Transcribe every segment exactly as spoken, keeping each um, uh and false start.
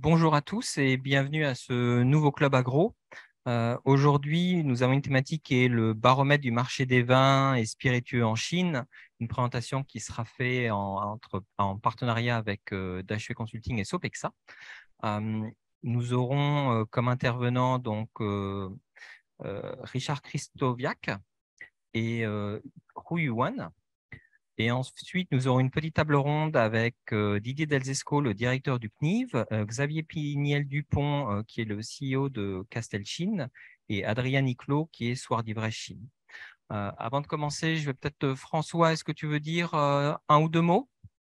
bonjour à tous et bienvenue à ce nouveau Club Agro. Euh, aujourd'hui, nous avons une thématique qui est le baromètre du marché des vins et spiritueux en Chine, une présentation qui sera faite en, entre, en partenariat avec euh, d'H V Consulting et Sopexa. Euh, nous aurons euh, comme intervenant donc euh, euh, Richard Christoviak et euh, Hu Yuan. Et ensuite, nous aurons une petite table ronde avec euh, Didier Delzesco, le directeur du C N I V, euh, Xavier Pignel-Dupont, euh, qui est le C E O de Castel Chine, et Adrien Niclot, qui est Soir-d'Ivraie Chine. Euh, avant de commencer, je vais peut-être, euh, François, est-ce que tu veux dire euh, un ou deux mots?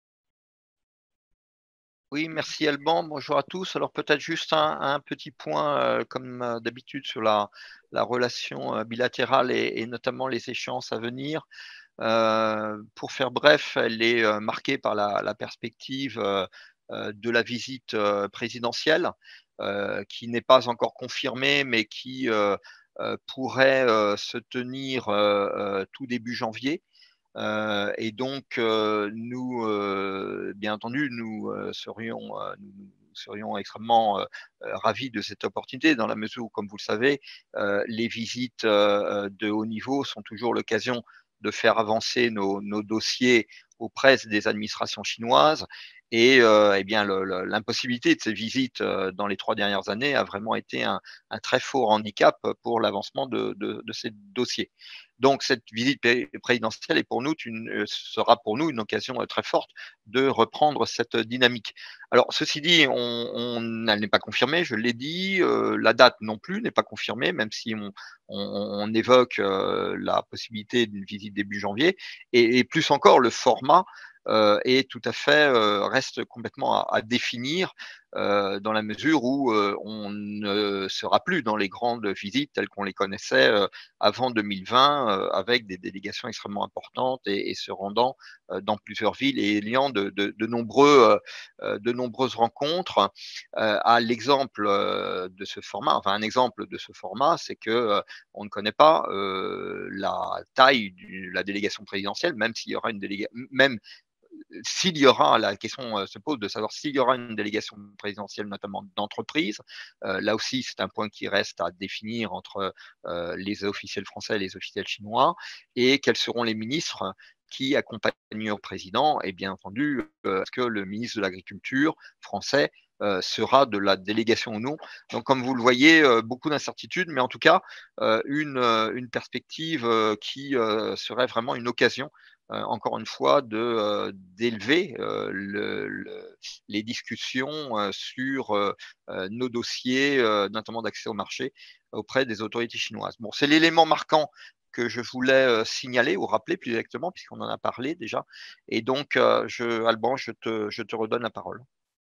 Oui, merci Alban. Bonjour à tous. Alors peut-être juste un, un petit point, euh, comme euh, d'habitude, sur la, la relation euh, bilatérale et, et notamment les échéances à venir. Euh, pour faire bref, elle est euh, marquée par la, la perspective euh, euh, de la visite euh, présidentielle, euh, qui n'est pas encore confirmée, mais qui euh, euh, pourrait euh, se tenir euh, euh, tout début janvier. Euh, et donc, euh, nous, euh, bien entendu, nous euh, serions, euh, nous serions extrêmement euh, euh, ravis de cette opportunité, dans la mesure où, comme vous le savez, euh, les visites euh, de haut niveau sont toujours l'occasion de faire avancer nos, nos dossiers auprès des administrations chinoises. Et euh, eh bien, l'impossibilité de ces visites euh, dans les trois dernières années a vraiment été un, un très fort handicap pour l'avancement de, de, de ces dossiers. Donc, cette visite présidentielle est pour nous une, sera pour nous une occasion très forte de reprendre cette dynamique. Alors, ceci dit, on, on, elle n'est pas confirmée, je l'ai dit, euh, la date non plus n'est pas confirmée, même si on, on, on évoque euh, la possibilité d'une visite début janvier, et, et plus encore le format. Euh, est tout à fait euh, reste complètement à, à définir euh, dans la mesure où euh, on ne sera plus dans les grandes visites telles qu'on les connaissait euh, avant deux mille vingt, euh, avec des délégations extrêmement importantes et, et se rendant euh, dans plusieurs villes et ayant de, de, de, nombreux, euh, de nombreuses rencontres. Euh, à l'exemple euh, de ce format, enfin un exemple de ce format, c'est que euh, on ne connaît pas euh, la taille de la délégation présidentielle, même s'il y aura une délégation, même s'il y aura, la question se pose de savoir s'il y aura une délégation présidentielle, notamment d'entreprise. Euh, là aussi, c'est un point qui reste à définir entre euh, les officiels français et les officiels chinois, et quels seront les ministres qui accompagnent le président, et bien entendu, euh, est-ce que le ministre de l'Agriculture français euh, sera de la délégation ou non. Donc, comme vous le voyez, euh, beaucoup d'incertitudes, mais en tout cas, euh, une, une perspective euh, qui euh, serait vraiment une occasion euh, encore une fois, de euh, d'élever euh, le, le, les discussions euh, sur euh, nos dossiers, euh, notamment d'accès au marché, auprès des autorités chinoises. Bon, c'est l'élément marquant que je voulais euh, signaler ou rappeler plus exactement, puisqu'on en a parlé déjà. Et donc, euh, je, Alban, je te, je te redonne la parole.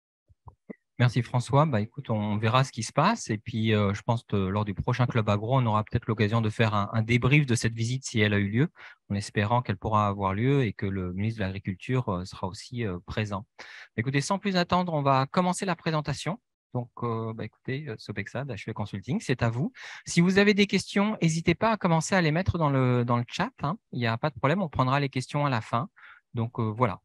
Merci François. Bah, écoute, on verra ce qui se passe. Et puis, euh, je pense que lors du prochain Club Agro, on aura peut-être l'occasion de faire un, un débrief de cette visite si elle a eu lieu, en espérant qu'elle pourra avoir lieu et que le ministre de l'Agriculture euh, sera aussi euh, présent. Écoutez, sans plus attendre, on va commencer la présentation. Donc, euh, bah, écoutez, euh, Sopexa, d'H V Consulting, c'est à vous. Si vous avez des questions, n'hésitez pas à commencer à les mettre dans le, dans le chat, hein. Il n'y a pas de problème, on prendra les questions à la fin. Donc, euh, voilà.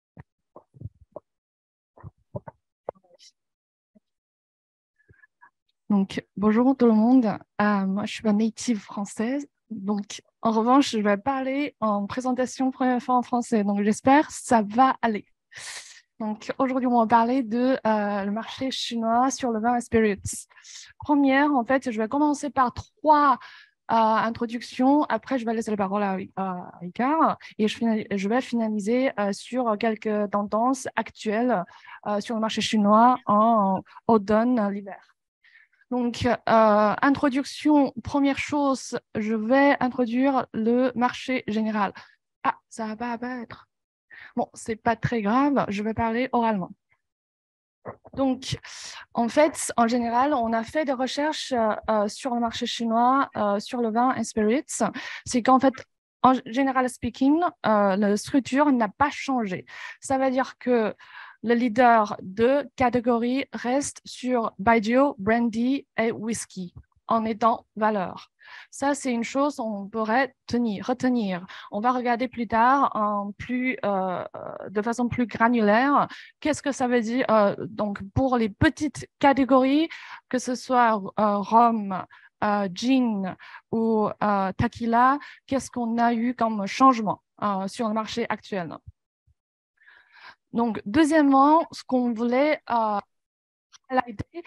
Donc, bonjour tout le monde. Euh, moi, je suis pas native française. Donc, en revanche, je vais parler en présentation première fois en français. Donc, j'espère que ça va aller. Donc, aujourd'hui, on va parler de euh, le marché chinois sur le vin et spirits. Première, en fait, je vais commencer par trois euh, introductions. Après, je vais laisser la parole à, à Ricard et je, final, je vais finaliser euh, sur quelques tendances actuelles euh, sur le marché chinois en automne-l'hiver. Donc, euh, introduction, première chose, je vais introduire le marché général. Ah, ça va pas apparaître. Bon, c'est pas très grave, je vais parler oralement. Donc, en fait, en général, on a fait des recherches euh, sur le marché chinois, euh, sur le vin et spirits. C'est qu'en fait, en général speaking, euh, la structure n'a pas changé. Ça veut dire que le leader de catégorie reste sur baijiu, brandy et whisky. en aidant valeur. Ça, c'est une chose qu'on pourrait tenir, retenir. On va regarder plus tard en plus, euh, de façon plus granulaire qu'est-ce que ça veut dire euh, donc pour les petites catégories, que ce soit euh, rhum, euh, gin ou euh, tequila, qu'est-ce qu'on a eu comme changement euh, sur le marché actuel. Donc, deuxièmement, ce qu'on voulait euh, highlighter,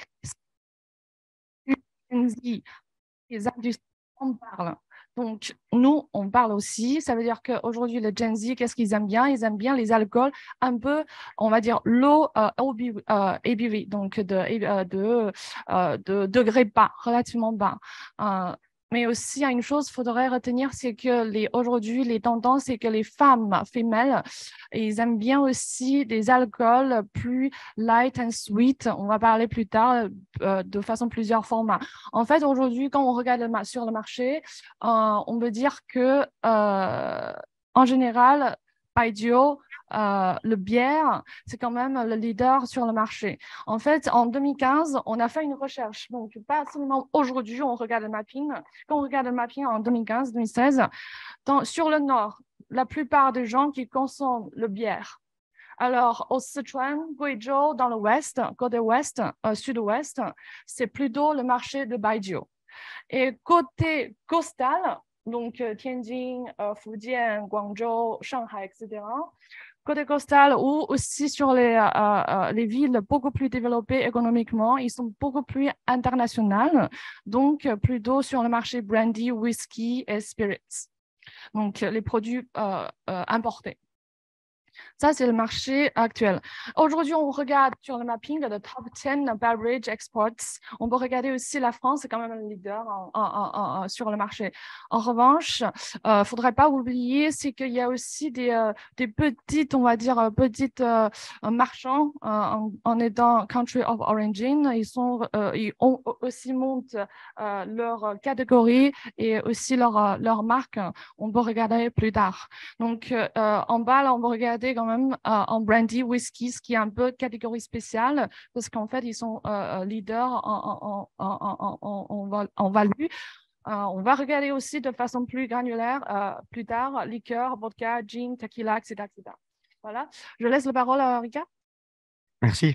c'est les industries en parlent. Donc, nous, on parle aussi. Ça veut dire qu'aujourd'hui, les Gen Z, qu'est-ce qu'ils aiment bien? Ils aiment bien les alcools un peu, on va dire, low euh, A B V, euh, A B V, donc de, euh, de, euh, de degré bas, relativement bas. Euh, Mais aussi, il y a une chose qu'il faudrait retenir, c'est que les, aujourd'hui, les tendances, c'est que les femmes femelles, ils aiment bien aussi des alcools plus light and sweet. On va parler plus tard euh, de façon plusieurs formats. En fait, aujourd'hui, quand on regarde le sur le marché, euh, on peut dire que, euh, en général, Baijiu, euh, le bière, c'est quand même le leader sur le marché. En fait, en deux mille quinze, on a fait une recherche. Donc, pas seulement aujourd'hui, on regarde le mapping. Quand on regarde le mapping en deux mille quinze, deux mille seize, dans, sur le nord, la plupart des gens qui consomment le bière. Alors, au Sichuan, Guizhou, dans l'ouest, côté ouest, euh, sud-ouest, c'est plutôt le marché de Baijiu. Et côté coastal, donc euh, Tianjin, euh, Fujian, Guangzhou, Shanghai, et cetera, côté coastal ou aussi sur les, euh, euh, les villes beaucoup plus développées économiquement, ils sont beaucoup plus internationaux, donc euh, plutôt sur le marché brandy, whisky et spirits, donc les produits euh, euh, importés. Ça, c'est le marché actuel. Aujourd'hui, on regarde sur le mapping de top dix beverage exports. On peut regarder aussi la France, c'est quand même un leader en, en, en, en, sur le marché. En revanche, il euh, ne faudrait pas oublier, c'est qu'il y a aussi des, euh, des petites, on va dire, petites euh, marchands euh, en, en aidant Country of Origin. Ils, sont, euh, ils ont aussi montent euh, leur catégorie et aussi leur, leur marque. On peut regarder plus tard. Donc, euh, en bas, là, on peut regarder quand même euh, en brandy, whisky, ce qui est un peu catégorie spéciale, parce qu'en fait, ils sont euh, leaders en, en, en, en, en, en value. Euh, on va regarder aussi de façon plus granulaire euh, plus tard, liqueur, vodka, gin, tequila, et cetera, et cetera. Voilà. Je laisse la parole à Rika. Merci.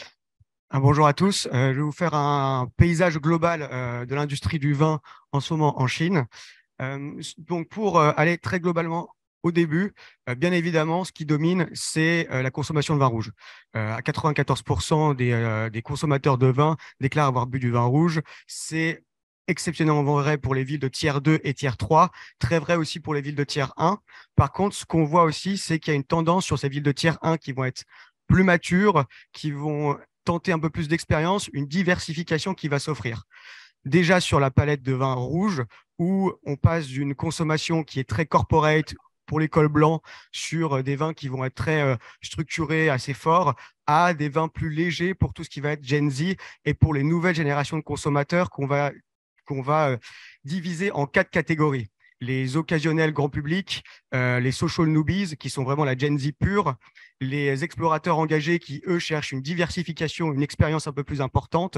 Un bonjour à tous. Euh, je vais vous faire un paysage global euh, de l'industrie du vin en ce moment en Chine. Euh, donc, pour euh, aller très globalement au début, euh, bien évidemment, ce qui domine, c'est euh, la consommation de vin rouge. Euh, à quatre-vingt-quatorze pour cent des, euh, des consommateurs de vin déclarent avoir bu du vin rouge. C'est exceptionnellement vrai pour les villes de tiers deux et tiers trois, très vrai aussi pour les villes de tiers un. Par contre, ce qu'on voit aussi, c'est qu'il y a une tendance sur ces villes de tiers un qui vont être plus matures, qui vont tenter un peu plus d'expérience, une diversification qui va s'offrir. Déjà sur la palette de vins rouges, où on passe d'une consommation qui est très corporate pour les cols blancs sur des vins qui vont être très euh, structurés, assez forts, à des vins plus légers pour tout ce qui va être Gen Z et pour les nouvelles générations de consommateurs qu'on va, qu'on va euh, diviser en quatre catégories. Les occasionnels grand public, euh, les social newbies qui sont vraiment la Gen Z pure, les explorateurs engagés qui, eux, cherchent une diversification, une expérience un peu plus importante.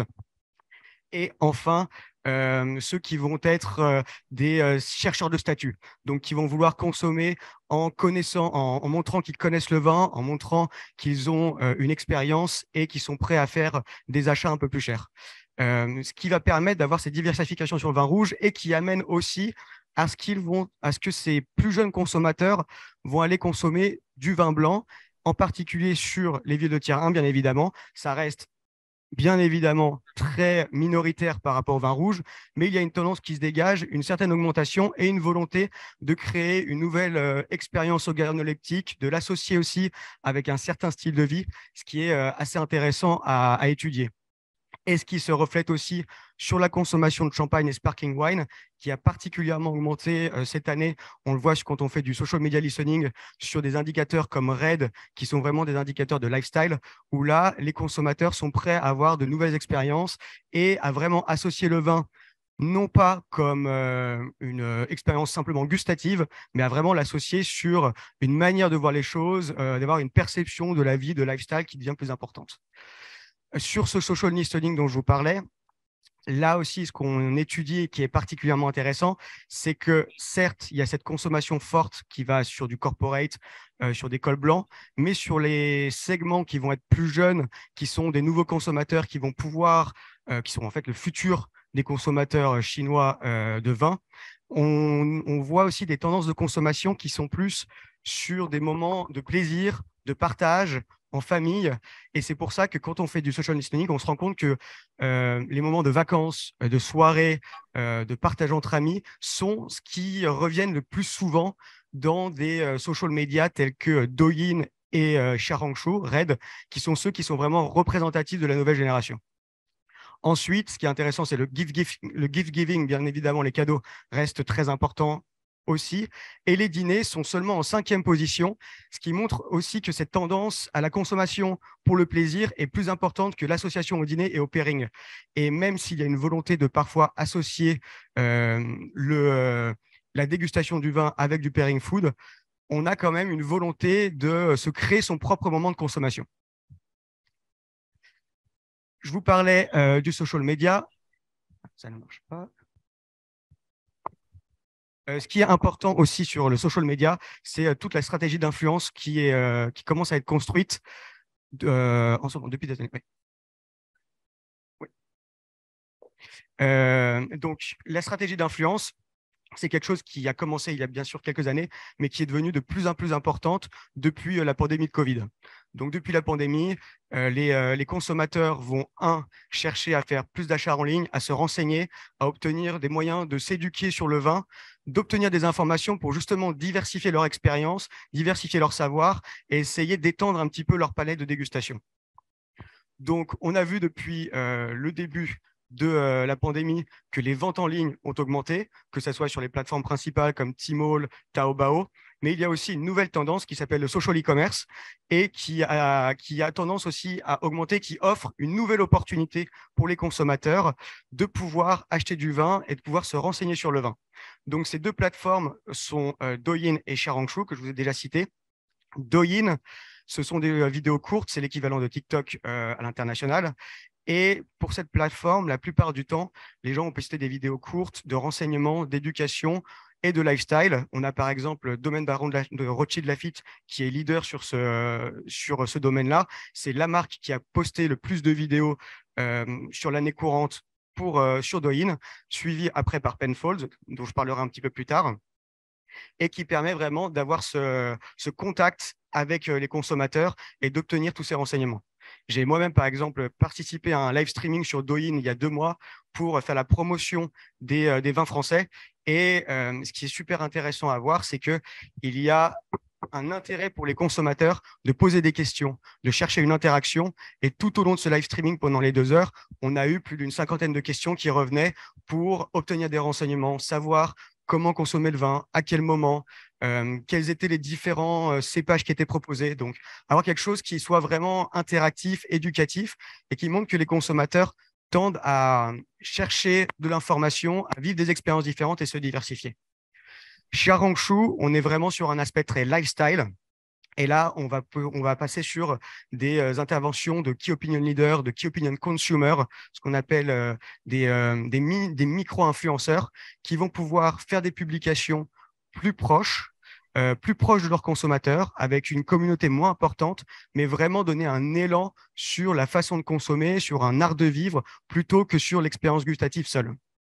Et enfin, euh, ceux qui vont être euh, des euh, chercheurs de statut, donc qui vont vouloir consommer en connaissant, en, en montrant qu'ils connaissent le vin, en montrant qu'ils ont euh, une expérience et qui sont prêts à faire des achats un peu plus chers. Euh, ce qui va permettre d'avoir cette diversification sur le vin rouge et qui amène aussi à ce qu'ils vont, à ce que ces plus jeunes consommateurs vont aller consommer du vin blanc, en particulier sur les villes de tiers un, bien évidemment. Ça reste bien évidemment très minoritaire par rapport au vin rouge, mais il y a une tendance qui se dégage, une certaine augmentation et une volonté de créer une nouvelle euh, expérience organoleptique, de l'associer aussi avec un certain style de vie, ce qui est euh, assez intéressant à, à étudier. Et ce qui se reflète aussi sur la consommation de champagne et sparkling wine, qui a particulièrement augmenté euh, cette année. On le voit quand on fait du social media listening sur des indicateurs comme RED, qui sont vraiment des indicateurs de lifestyle, où là, les consommateurs sont prêts à avoir de nouvelles expériences et à vraiment associer le vin, non pas comme euh, une euh, expérience simplement gustative, mais à vraiment l'associer sur une manière de voir les choses, euh, d'avoir une perception de la vie, de lifestyle qui devient plus importante. Sur ce social listening dont je vous parlais, là aussi, ce qu'on étudie et qui est particulièrement intéressant, c'est que certes, il y a cette consommation forte qui va sur du corporate, euh, sur des cols blancs, mais sur les segments qui vont être plus jeunes, qui sont des nouveaux consommateurs qui vont pouvoir, euh, qui sont en fait le futur des consommateurs chinois euh, de vin, on, on voit aussi des tendances de consommation qui sont plus sur des moments de plaisir, de partage, en famille. Et c'est pour ça que quand on fait du social listening, on se rend compte que euh, les moments de vacances, de soirée, euh, de partage entre amis sont ce qui reviennent le plus souvent dans des euh, social media tels que Douyin et euh, Xiaohongshu, Red, qui sont ceux qui sont vraiment représentatifs de la nouvelle génération. Ensuite, ce qui est intéressant, c'est le gift, gift, le gift giving. Bien évidemment, les cadeaux restent très importants aussi. Et les dîners sont seulement en cinquième position, ce qui montre aussi que cette tendance à la consommation pour le plaisir est plus importante que l'association au dîner et au pairing. Et même s'il y a une volonté de parfois associer euh, le, euh, la dégustation du vin avec du pairing food, on a quand même une volonté de se créer son propre moment de consommation. Je vous parlais euh, du social media. Ça ne marche pas. Euh, ce qui est important aussi sur le social media, c'est euh, toute la stratégie d'influence qui, est, euh, qui commence à être construite euh, en ce moment, depuis des années. Oui. Oui. Euh, donc, la stratégie d'influence, c'est quelque chose qui a commencé il y a bien sûr quelques années, mais qui est devenu de plus en plus importante depuis euh, la pandémie de Covid. Donc, depuis la pandémie, euh, les, euh, les consommateurs vont, un, chercher à faire plus d'achats en ligne, à se renseigner, à obtenir des moyens de s'éduquer sur le vin, d'obtenir des informations pour justement diversifier leur expérience, diversifier leur savoir et essayer d'étendre un petit peu leur palette de dégustation. Donc, on a vu depuis euh, le début de euh, la pandémie que les ventes en ligne ont augmenté, que ce soit sur les plateformes principales comme Tmall, Taobao, mais il y a aussi une nouvelle tendance qui s'appelle le social e-commerce et qui a, qui a tendance aussi à augmenter, qui offre une nouvelle opportunité pour les consommateurs de pouvoir acheter du vin et de pouvoir se renseigner sur le vin. Donc, ces deux plateformes sont euh, Douyin et Xiaohongshu, que je vous ai déjà cités. Douyin, ce sont des vidéos courtes, c'est l'équivalent de TikTok euh, à l'international. Et pour cette plateforme, la plupart du temps, les gens ont posté des vidéos courtes de renseignements, d'éducation et de lifestyle. On a par exemple le domaine baron de, la, de Rothschild Lafite qui est leader sur ce, sur ce domaine-là. C'est la marque qui a posté le plus de vidéos euh, sur l'année courante pour, euh, sur Douyin, suivi après par Penfolds, dont je parlerai un petit peu plus tard, et qui permet vraiment d'avoir ce, ce contact avec les consommateurs et d'obtenir tous ces renseignements. J'ai moi-même, par exemple, participé à un live streaming sur Douyin il y a deux mois pour faire la promotion des, euh, des vins français. Et euh, ce qui est super intéressant à voir, c'est qu'il y a un intérêt pour les consommateurs de poser des questions, de chercher une interaction. Et tout au long de ce live streaming, pendant les deux heures, on a eu plus d'une cinquantaine de questions qui revenaient pour obtenir des renseignements, savoir comment consommer le vin, à quel moment, euh, quels étaient les différents euh, cépages qui étaient proposés. Donc, avoir quelque chose qui soit vraiment interactif, éducatif et qui montre que les consommateurs tendent à chercher de l'information, à vivre des expériences différentes et se diversifier. Xiaohongshu, on est vraiment sur un aspect très lifestyle. Et là, on va, on va passer sur des euh, interventions de key opinion leader, de key opinion consumer, ce qu'on appelle euh, des, euh, des, mi des micro-influenceurs qui vont pouvoir faire des publications plus proches, euh, plus proches de leurs consommateurs, avec une communauté moins importante, mais vraiment donner un élan sur la façon de consommer, sur un art de vivre, plutôt que sur l'expérience gustative seule.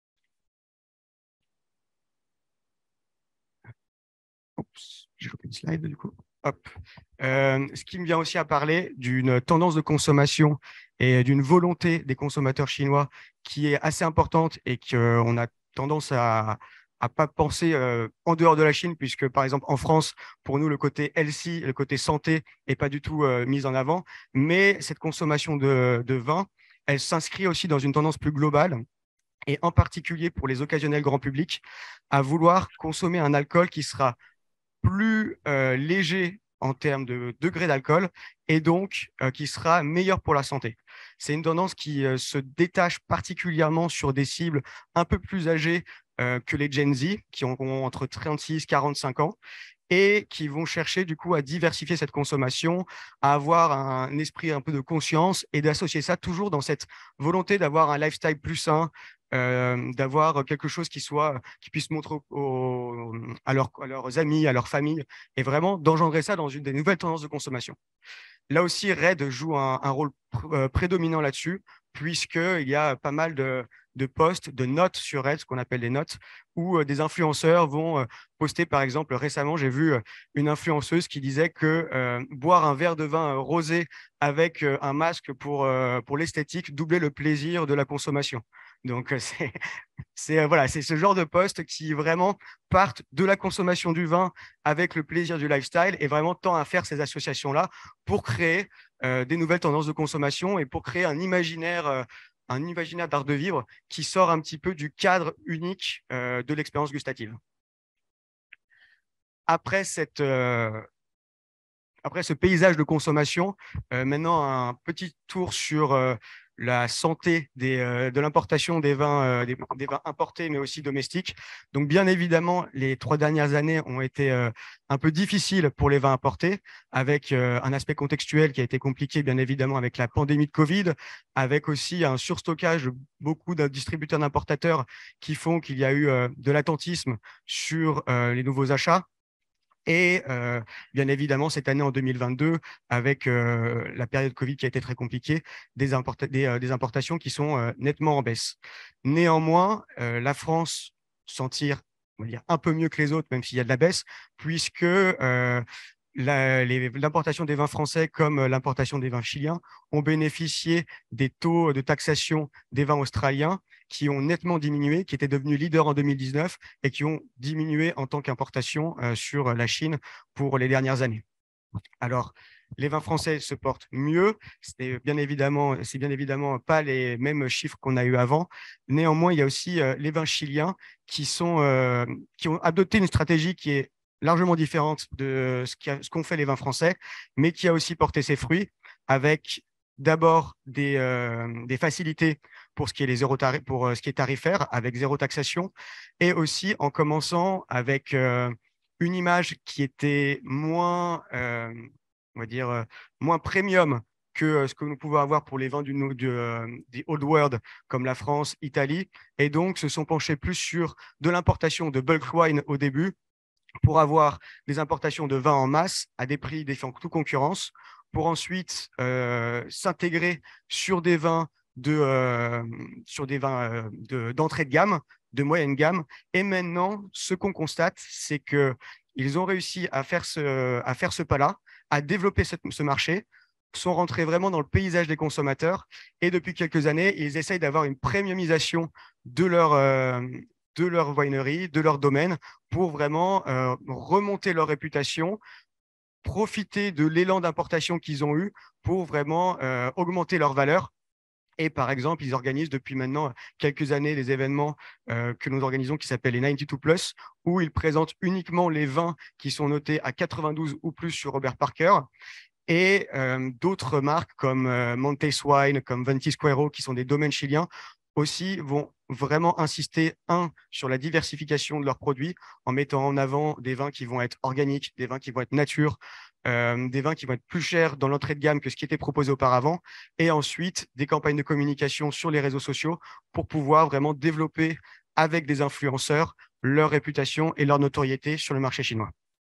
Oups, j'ai loupé une slide du coup. Hop. Euh, ce qui me vient aussi à parler d'une tendance de consommation et d'une volonté des consommateurs chinois qui est assez importante et qu'on a tendance à ne pas penser euh, en dehors de la Chine, puisque par exemple en France, pour nous, le côté healthy, le côté santé n'est pas du tout euh, mis en avant. Mais cette consommation de, de vin, elle s'inscrit aussi dans une tendance plus globale et en particulier pour les occasionnels grand public, à vouloir consommer un alcool qui sera plus euh, léger en termes de degré d'alcool et donc euh, qui sera meilleur pour la santé. C'est une tendance qui euh, se détache particulièrement sur des cibles un peu plus âgées euh, que les Gen Z, qui ont, ont entre trente-six et quarante-cinq ans. et qui vont chercher du coup à diversifier cette consommation, à avoir un esprit un peu de conscience et d'associer ça toujours dans cette volonté d'avoir un lifestyle plus sain, euh, d'avoir quelque chose qui soit, qui puisse montrer aux, à, leurs, à leurs amis, à leur famille, et vraiment d'engendrer ça dans une des nouvelles tendances de consommation. Là aussi, Red joue un, un rôle pr euh, prédominant là-dessus, puisqu'il y a pas mal de, de posts, de notes sur Red, ce qu'on appelle des notes, où euh, des influenceurs vont euh, poster, par exemple, récemment, j'ai vu euh, une influenceuse qui disait que euh, boire un verre de vin euh, rosé avec euh, un masque pour, euh, pour l'esthétique doublait le plaisir de la consommation. Donc, euh, c'est c'est euh, voilà, c'est ce genre de posts qui vraiment partent de la consommation du vin avec le plaisir du lifestyle et vraiment tend à faire ces associations-là pour créer euh, des nouvelles tendances de consommation et pour créer un imaginaire, euh, un imaginaire d'art de vivre qui sort un petit peu du cadre unique euh, de l'expérience gustative. Après cette, euh, après ce paysage de consommation, euh, maintenant un petit tour sur euh, la santé des, euh, de l'importation des vins, euh, des, des vins importés, mais aussi domestiques. Donc, bien évidemment, les trois dernières années ont été euh, un peu difficiles pour les vins importés, avec euh, un aspect contextuel qui a été compliqué, bien évidemment, avec la pandémie de Covid, avec aussi un surstockage de beaucoup de distributeurs d'importateurs qui font qu'il y a eu euh, de l'attentisme sur euh, les nouveaux achats. Et euh, bien évidemment, cette année en deux mille vingt-deux, avec euh, la période Covid qui a été très compliquée, des, importa des, euh, des importations qui sont euh, nettement en baisse. Néanmoins, euh, la France s'en tire, on va dire, un peu mieux que les autres, même s'il y a de la baisse, puisque euh, l'importation des vins français comme l'importation des vins chiliens ont bénéficié des taux de taxation des vins australiens qui ont nettement diminué, qui étaient devenus leaders en deux mille dix-neuf et qui ont diminué en tant qu'importation euh, sur la Chine pour les dernières années. Alors, les vins français se portent mieux. C'est bien évidemment, c'est bien évidemment pas les mêmes chiffres qu'on a eu avant. Néanmoins, il y a aussi euh, les vins chiliens qui sont, euh, qui ont adopté une stratégie qui est largement différente de ce qu'ont fait les vins français, mais qui a aussi porté ses fruits avec d'abord des, euh, des facilités pour ce qui est les zéro tarif, pour ce qui est tarifaire, avec zéro taxation, et aussi en commençant avec euh, une image qui était moins, euh, on va dire, euh, moins premium que euh, ce que nous pouvons avoir pour les vins du, du, euh, des Old World comme la France, Italie, et donc se sont penchés plus sur de l'importation de bulk wine au début pour avoir des importations de vins en masse à des prix défiant toute concurrence, pour ensuite euh, s'intégrer sur des vins de, euh, sur des vins euh, de, d'entrée de gamme, de moyenne gamme. Et maintenant, ce qu'on constate, c'est qu'ils ont réussi à faire ce, à faire ce pas-là, à développer cette, ce marché, sont rentrés vraiment dans le paysage des consommateurs. Et depuis quelques années, ils essayent d'avoir une premiumisation de leur, euh, de leur winery, de leur domaine, pour vraiment euh, remonter leur réputation, profiter de l'élan d'importation qu'ils ont eu pour vraiment euh, augmenter leur valeur. Et par exemple, ils organisent depuis maintenant quelques années des événements euh, que nous organisons qui s'appellent les quatre-vingt-douze plus, où ils présentent uniquement les vins qui sont notés à quatre-vingt-douze ou plus sur Robert Parker. Et euh, d'autres marques comme euh, Montes Wine, comme Ventisquero, qui sont des domaines chiliens, aussi vont vraiment insister, un, sur la diversification de leurs produits en mettant en avant des vins qui vont être organiques, des vins qui vont être nature, euh, des vins qui vont être plus chers dans l'entrée de gamme que ce qui était proposé auparavant, et ensuite des campagnes de communication sur les réseaux sociaux pour pouvoir vraiment développer avec des influenceurs leur réputation et leur notoriété sur le marché chinois.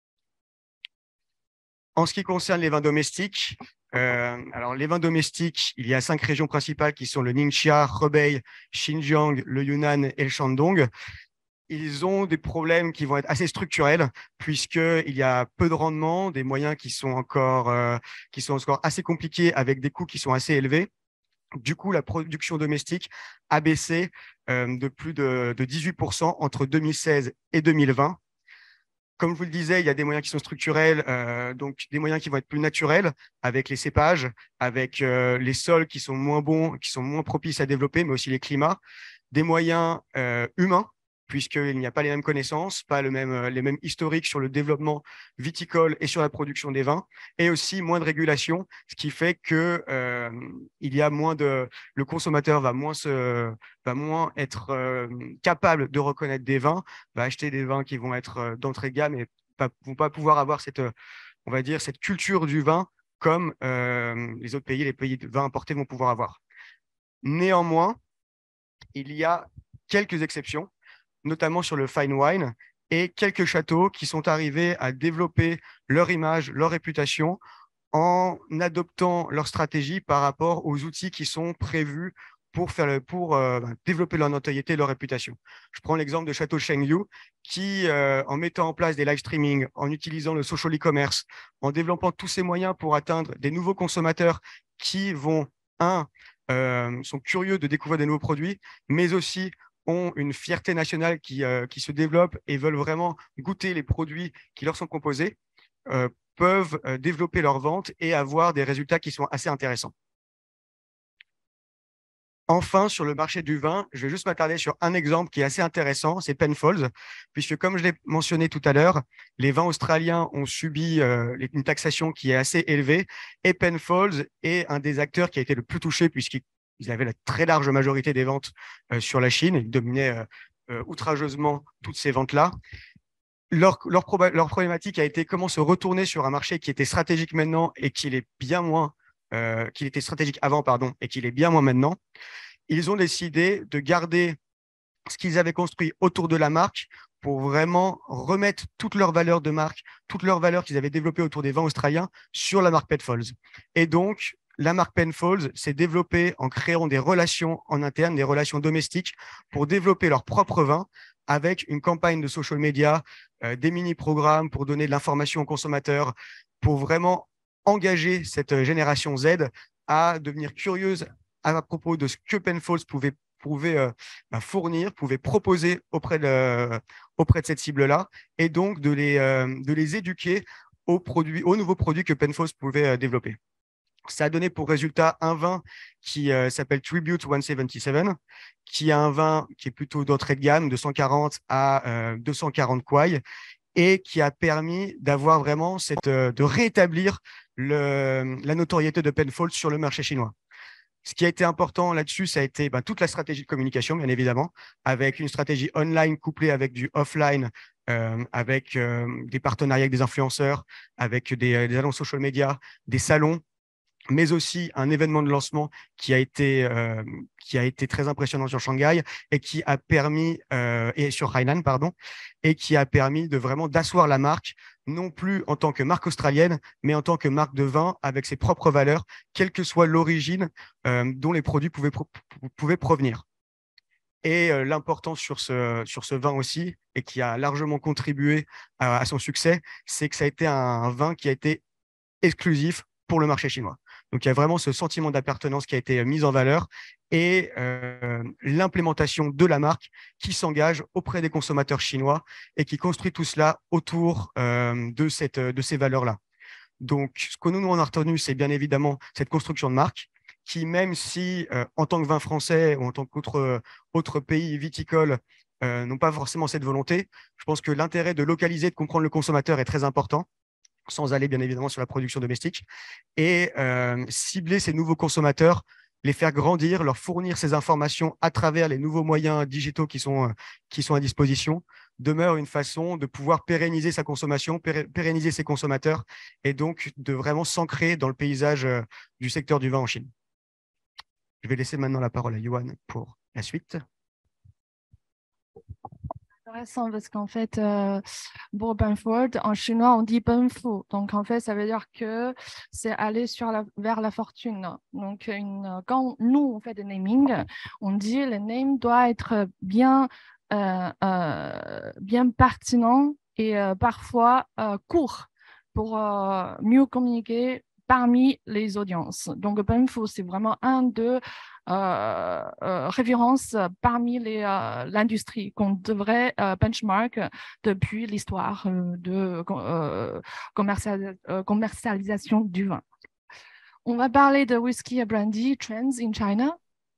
En ce qui concerne les vins domestiques, euh, alors les vins domestiques, il y a cinq régions principales qui sont le Ningxia, Hebei, Xinjiang, le Yunnan et le Shandong. Ils ont des problèmes qui vont être assez structurels puisqu'il y a peu de rendement, des moyens qui sont encore, euh, qui sont encore assez compliqués avec des coûts qui sont assez élevés. Du coup, la production domestique a baissé euh, de plus de, de dix-huit pour cent entre deux mille seize et deux mille vingt. Comme je vous le disais, il y a des moyens qui sont structurels, euh, donc des moyens qui vont être plus naturels avec les cépages, avec euh, les sols qui sont moins bons, qui sont moins propices à développer, mais aussi les climats. Des moyens euh, humains, puisqu'il n'y a pas les mêmes connaissances, pas le même, les mêmes historiques sur le développement viticole et sur la production des vins, et aussi moins de régulation, ce qui fait que euh, il y a moins de, le consommateur va moins, se, va moins être euh, capable de reconnaître des vins, va acheter des vins qui vont être d'entrée de gamme et pas, vont pas pouvoir avoir cette, on va dire, cette culture du vin comme euh, les autres pays, les pays de vin importés vont pouvoir avoir. Néanmoins, il y a quelques exceptions, notamment sur le fine wine, et quelques châteaux qui sont arrivés à développer leur image, leur réputation, en adoptant leur stratégie par rapport aux outils qui sont prévus pour, faire le, pour euh, développer leur notoriété et leur réputation. Je prends l'exemple de Château Chengyu qui, euh, en mettant en place des live streaming, en utilisant le social e-commerce, en développant tous ces moyens pour atteindre des nouveaux consommateurs qui vont, un, euh, sont curieux de découvrir des nouveaux produits, mais aussi ont une fierté nationale qui, euh, qui se développe et veulent vraiment goûter les produits qui leur sont proposés, euh, peuvent euh, développer leur vente et avoir des résultats qui sont assez intéressants. Enfin, sur le marché du vin, je vais juste m'attarder sur un exemple qui est assez intéressant, c'est Penfolds, puisque comme je l'ai mentionné tout à l'heure, les vins australiens ont subi euh, une taxation qui est assez élevée et Penfolds est un des acteurs qui a été le plus touché puisqu'ils avaient la très large majorité des ventes euh, sur la Chine, ils dominaient euh, euh, outrageusement toutes ces ventes-là. Leur, leur, leur problématique a été comment se retourner sur un marché qui était stratégique maintenant et qu'il est bien moins, euh, qu'il était stratégique avant, pardon, et qu'il est bien moins maintenant. Ils ont décidé de garder ce qu'ils avaient construit autour de la marque pour vraiment remettre toutes leurs valeurs de marque, toutes leurs valeurs qu'ils avaient développées autour des vins australiens sur la marque Penfolds. Et donc, la marque Penfolds s'est développée en créant des relations en interne, des relations domestiques pour développer leur propre vin avec une campagne de social media, euh, des mini-programmes pour donner de l'information aux consommateurs, pour vraiment engager cette génération Z à devenir curieuse à propos de ce que Penfolds pouvait, pouvait euh, bah, fournir, pouvait proposer auprès de, auprès de cette cible-là, et donc de les, euh, de les éduquer aux, produits, aux nouveaux produits que Penfolds pouvait euh, développer. Ça a donné pour résultat un vin qui euh, s'appelle Tribute cent soixante-dix-sept, qui est un vin qui est plutôt d'entrée de gamme, de cent quarante à euh, deux cent quarante kouai, et qui a permis d'avoir vraiment cette, euh, de rétablir le, la notoriété de Penfolds sur le marché chinois. Ce qui a été important là-dessus, ça a été ben, toute la stratégie de communication, bien évidemment, avec une stratégie online couplée avec du offline, euh, avec euh, des partenariats avec des influenceurs, avec des, des annonces social media, des salons, mais aussi un événement de lancement qui a été, euh, qui a été très impressionnant sur Shanghai et qui a permis, euh, et sur Hainan, pardon, et qui a permis de vraiment d'asseoir la marque, non plus en tant que marque australienne, mais en tant que marque de vin avec ses propres valeurs, quelle que soit l'origine euh, dont les produits pouvaient, pro pouvaient provenir. Et euh, l'importance sur ce, sur ce vin aussi, et qui a largement contribué à, à son succès, c'est que ça a été un, un vin qui a été exclusif pour le marché chinois. Donc, il y a vraiment ce sentiment d'appartenance qui a été mis en valeur et euh, l'implémentation de la marque qui s'engage auprès des consommateurs chinois et qui construit tout cela autour euh, de, cette, de ces valeurs-là. Donc, ce que nous, nous on a retenu, c'est bien évidemment cette construction de marque qui, même si euh, en tant que vin français ou en tant qu'autre autre pays viticole, euh, n'ont pas forcément cette volonté, je pense que l'intérêt de localiser, de comprendre le consommateur est très important, sans aller bien évidemment sur la production domestique, et euh, cibler ces nouveaux consommateurs, les faire grandir, leur fournir ces informations à travers les nouveaux moyens digitaux qui sont, euh, qui sont à disposition, demeure une façon de pouvoir pérenniser sa consommation, pérenniser ses consommateurs, et donc de vraiment s'ancrer dans le paysage euh, du secteur du vin en Chine. Je vais laisser maintenant la parole à Yoann pour la suite. Intéressant parce qu'en fait, euh, pour Penfolds, en chinois, on dit Penfu. Donc, en fait, ça veut dire que c'est aller sur la, vers la fortune. Donc, une, quand nous, on fait des naming, on dit le name doit être bien, euh, euh, bien pertinent et euh, parfois euh, court pour euh, mieux communiquer parmi les audiences. Donc, Penfu, c'est vraiment un de Euh, euh, référence parmi euh, l'industrie qu'on devrait euh, benchmark depuis l'histoire euh, de euh, commercial, euh, commercialisation du vin. On va parler de whisky et brandy trends in China.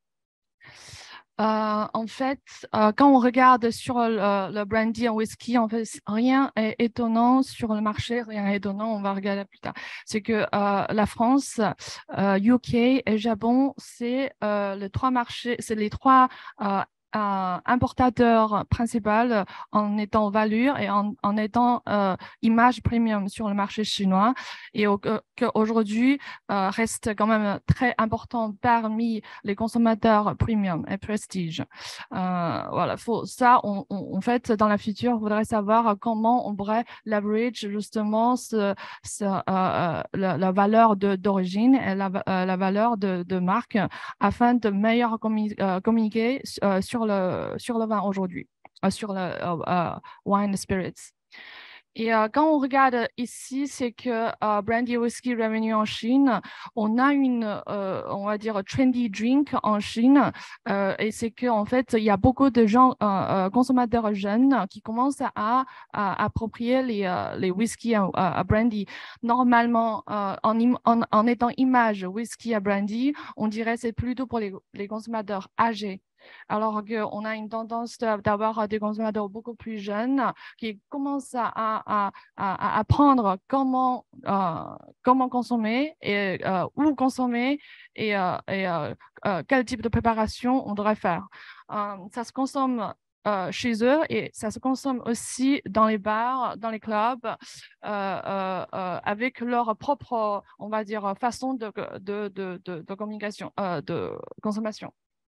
Euh, en fait, euh, quand on regarde sur le, le brandy en whisky, en fait, rien est étonnant sur le marché, rien n'est étonnant, on va regarder plus tard. C'est que euh, la France, euh, U K et Japon, c'est euh, les trois marchés, c'est les trois euh, euh, importateur principal en étant value et en, en étant euh, image premium sur le marché chinois et qu'aujourd'hui euh, reste quand même très important parmi les consommateurs premium et prestige. Euh, voilà, faut, ça, on, on, en fait, dans la future, on voudrait savoir comment on pourrait leverage justement ce, ce, euh, la, la valeur d'origine et la, euh, la valeur de, de marque afin de mieux communi euh, communiquer euh, sur le, sur le vin aujourd'hui, euh, sur le euh, wine spirits. Et euh, quand on regarde ici, c'est que euh, Brandy Whisky Revenue en Chine, on a une, euh, on va dire, trendy drink en Chine. Euh, et c'est qu'en fait, il y a beaucoup de gens, euh, euh, consommateurs jeunes qui commencent à, à approprier les, euh, les whisky à, à brandy. Normalement, euh, en, en, en étant image whisky à brandy, on dirait que c'est plutôt pour les, les consommateurs âgés. Alors qu'on a une tendance d'avoir des consommateurs beaucoup plus jeunes qui commencent à, à, à, à apprendre comment, euh, comment consommer et euh, où consommer et, euh, et euh, euh, quel type de préparation on devrait faire. Euh, ça se consomme Euh, chez eux et ça se consomme aussi dans les bars, dans les clubs, euh, euh, euh, avec leur propre, on va dire, façon de, de, de, de, de communication, euh, de consommation.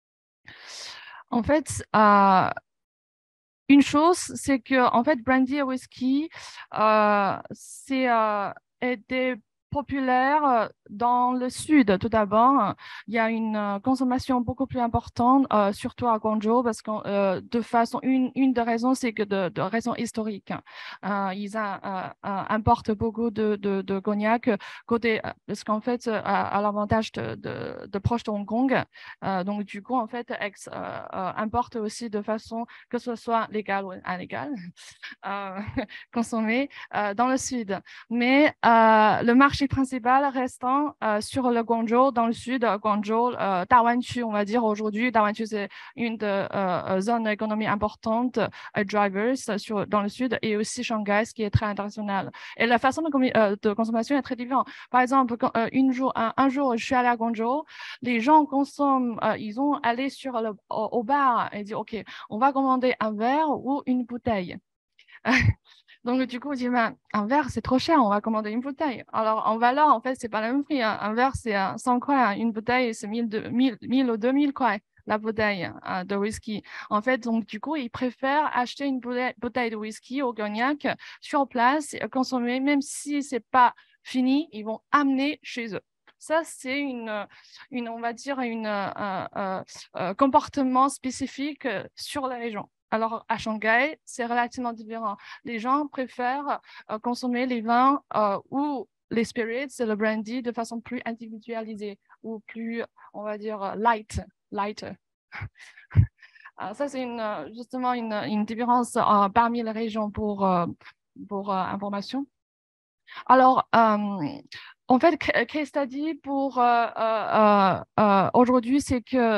En fait, euh, une chose, c'est que en fait, brandy et whisky, euh, c'est euh, des populaire dans le sud. Tout d'abord, il y a une consommation beaucoup plus importante, euh, surtout à Guangzhou, parce que euh, de façon, une, une des raisons, c'est que de, de raisons historiques. Euh, ils a, euh, euh, importent beaucoup de, de, de cognac côté, parce qu'en fait, à, à l'avantage de, de, de proche de Hong Kong, euh, donc du coup, en fait, ex, euh, euh, importe aussi de façon que ce soit légal ou illégale, euh, consommé euh, dans le sud. Mais euh, le marché principal restant euh, sur le Guangzhou, dans le sud, Guangzhou, euh, Dawanqu, on va dire aujourd'hui. Dawanqu, c'est une de, euh, zone économique importante, euh, drivers sur, dans le sud, et aussi Shanghai, ce qui est très international. Et la façon de, euh, de consommation est très différente. Par exemple, quand, euh, une jour, un, un jour, je suis allée à Guangzhou, les gens consomment, euh, ils ont allé sur le, au, au bar et dit, OK, on va commander un verre ou une bouteille. Donc, du coup, on dit, ben, un verre, c'est trop cher, on va commander une bouteille. Alors, en valeur, en fait, c'est pas le même prix. Hein. Un verre, c'est cent quoi. Une bouteille, c'est mille ou deux mille quoi, la bouteille euh, de whisky. En fait, donc, du coup, ils préfèrent acheter une bouteille de whisky au cognac sur place, et consommer, même si c'est pas fini, ils vont amener chez eux. Ça, c'est une, une, on va dire, une euh, euh, euh, comportement spécifique sur la région. Alors, à Shanghai, c'est relativement différent. Les gens préfèrent euh, consommer les vins euh, ou les spirits, le brandy, de façon plus individualisée ou plus, on va dire, light, lighter. Alors, ça, c'est une, justement une, une différence euh, parmi les régions pour, euh, pour euh, information. Alors, euh, en fait, case study pour euh, euh, euh, aujourd'hui, c'est que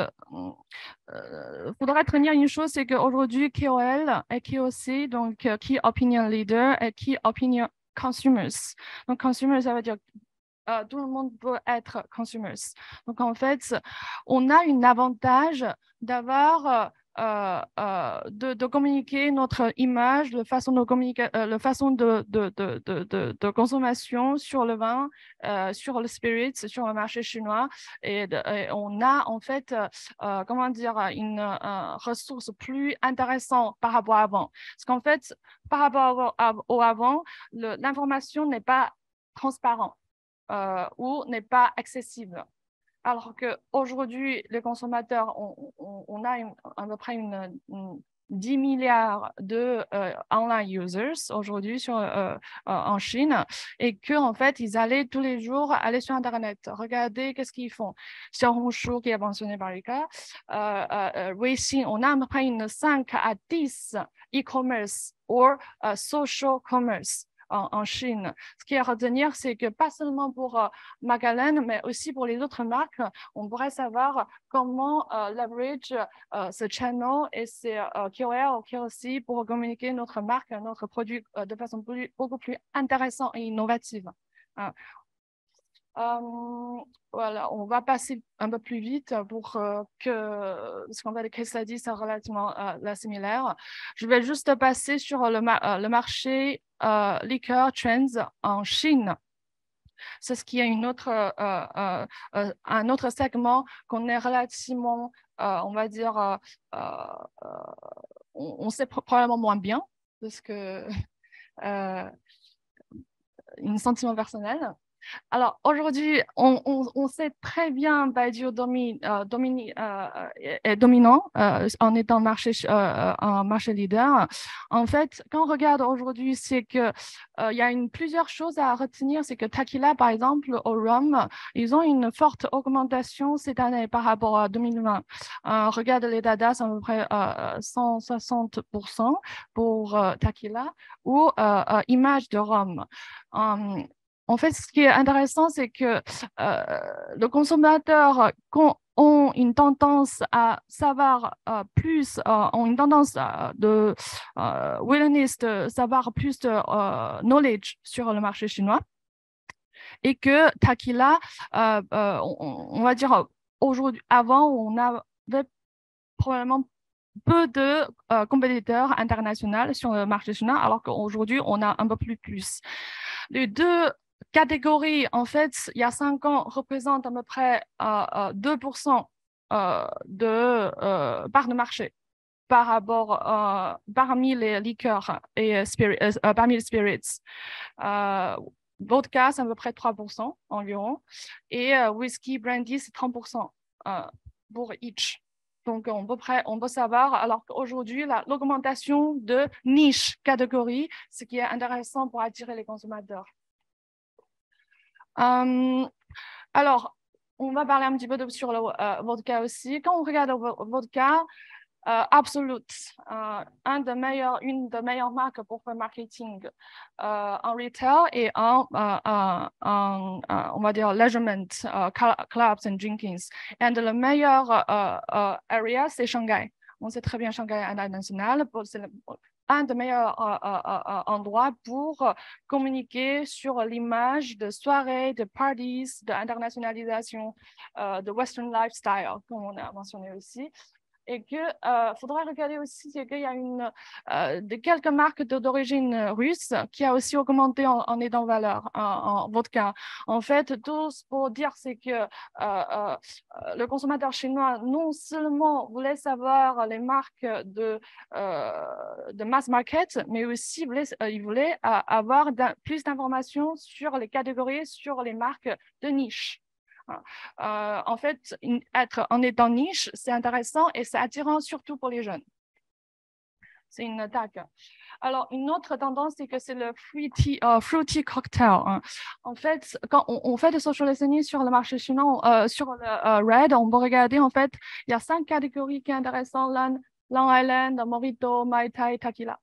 euh, faudra retenir une chose, c'est qu'aujourd'hui, K O L et K O C, donc uh, Key Opinion Leader et Key Opinion Consumers. Donc, consumers, ça veut dire euh, tout le monde peut être consumers. Donc, en fait, on a un avantage d'avoir euh, euh, de, de communiquer notre image, de façon de, communiquer, euh, de, façon de, de, de, de, de consommation sur le vin, euh, sur le spirit, sur le marché chinois. Et, de, et on a en fait, euh, comment dire, une euh, ressource plus intéressante par rapport à avant. Parce qu'en fait, par rapport au avant, l'information n'est pas transparente. Euh, ou n'est pas accessible. Alors qu'aujourd'hui, les consommateurs, on, on, on a une, à peu près une, une dix milliards de euh, online users aujourd'hui sur, euh, euh, en Chine et qu'en fait, ils allaient tous les jours aller sur Internet, regarder qu'est-ce qu'ils font. Sur Xiaohongshu, qui est mentionné par les cas, euh, euh, Weixin, on a à peu près une cinq à dix e-commerce ou uh, social commerce. En, en Chine. Ce qui est à retenir, c'est que pas seulement pour euh, Magellan, mais aussi pour les autres marques, on pourrait savoir comment euh, leverage euh, ce channel et ces euh, K O L ou K O C pour communiquer notre marque, notre produit euh, de façon plus, beaucoup plus intéressante et innovative. Euh, Euh, voilà, on va passer un peu plus vite pour euh, que ce qu'on va les case studies sont relativement euh, similaires. Je vais juste passer sur le, ma le marché euh, liquor trends en Chine. C'est ce qui est une autre, euh, euh, euh, un autre segment qu'on est relativement, euh, on va dire, euh, euh, on, on sait probablement moins bien parce que euh, un sentiment personnel. Alors, aujourd'hui, on, on, on sait très bien Baijiu domine, euh, domine, euh, est dominant euh, en étant marché, euh, un marché leader. En fait, quand on regarde aujourd'hui, c'est qu'il euh, y a une, plusieurs choses à retenir. C'est que Tequila, par exemple, au rhum, ils ont une forte augmentation cette année par rapport à deux mille vingt. Euh, regarde les datas, c'est à peu près euh, cent soixante pour cent pour euh, Tequila ou euh, euh, image de rhum. Um, En fait, ce qui est intéressant, c'est que euh, le consommateur ont une tendance à savoir euh, plus, euh, ont une tendance euh, de euh, willingness de savoir plus de euh, knowledge sur le marché chinois, et que Tequila, euh, euh, on, on va dire aujourd'hui, avant, on avait probablement peu de euh, compétiteurs internationaux sur le marché chinois, alors qu'aujourd'hui, on a un peu plus plus. Les deux catégories, en fait, il y a cinq ans, représentent à peu près euh, deux pour cent euh, de euh, part de marché par rapport euh, parmi les liqueurs et spirit, euh, parmi les spirits. Euh, vodka, c'est à peu près trois pour cent environ, et euh, whisky, brandy, c'est trente pour cent euh, pour each. Donc, on peut, près, on peut savoir, alors qu'aujourd'hui, l'augmentation de niche catégorie, ce qui est intéressant pour attirer les consommateurs. Euh, alors, on va parler un petit peu de, sur le euh, vodka aussi. Quand on regarde le vodka, euh, Absolut, euh, un de meilleurs, une des meilleures marques pour le marketing euh, en retail et en, euh, en, en, en, on va dire, leisure, uh, clubs and drinkings. Et le meilleur uh, uh, area, c'est Shanghai. On sait très bien Shanghai international, c'est un des meilleurs euh, euh, endroits pour communiquer sur l'image de soirées, de parties, d'internationalisation, euh, de western lifestyle, comme on a mentionné aussi. Et qu'il euh, faudrait regarder aussi qu'il y a une, euh, de quelques marques d'origine russe qui a aussi augmenté en, en aidant valeur en, en vodka. En fait, tout ce pour dire, c'est que euh, euh, le consommateur chinois non seulement voulait savoir les marques de, euh, de mass market, mais aussi voulait, euh, il voulait euh, avoir plus d'informations sur les catégories, sur les marques de niche. Euh, en fait, être en étant niche, c'est intéressant et c'est attirant surtout pour les jeunes. C'est une attaque. Alors, une autre tendance, c'est que c'est le fruity, uh, fruity cocktail. Hein. En fait, quand on, on fait des social listening sur le marché chinois, euh, sur le uh, Red, on peut regarder, en fait, il y a cinq catégories qui sont intéressantes. Long, Long Island, Mojito, Mai Tai, Tequila.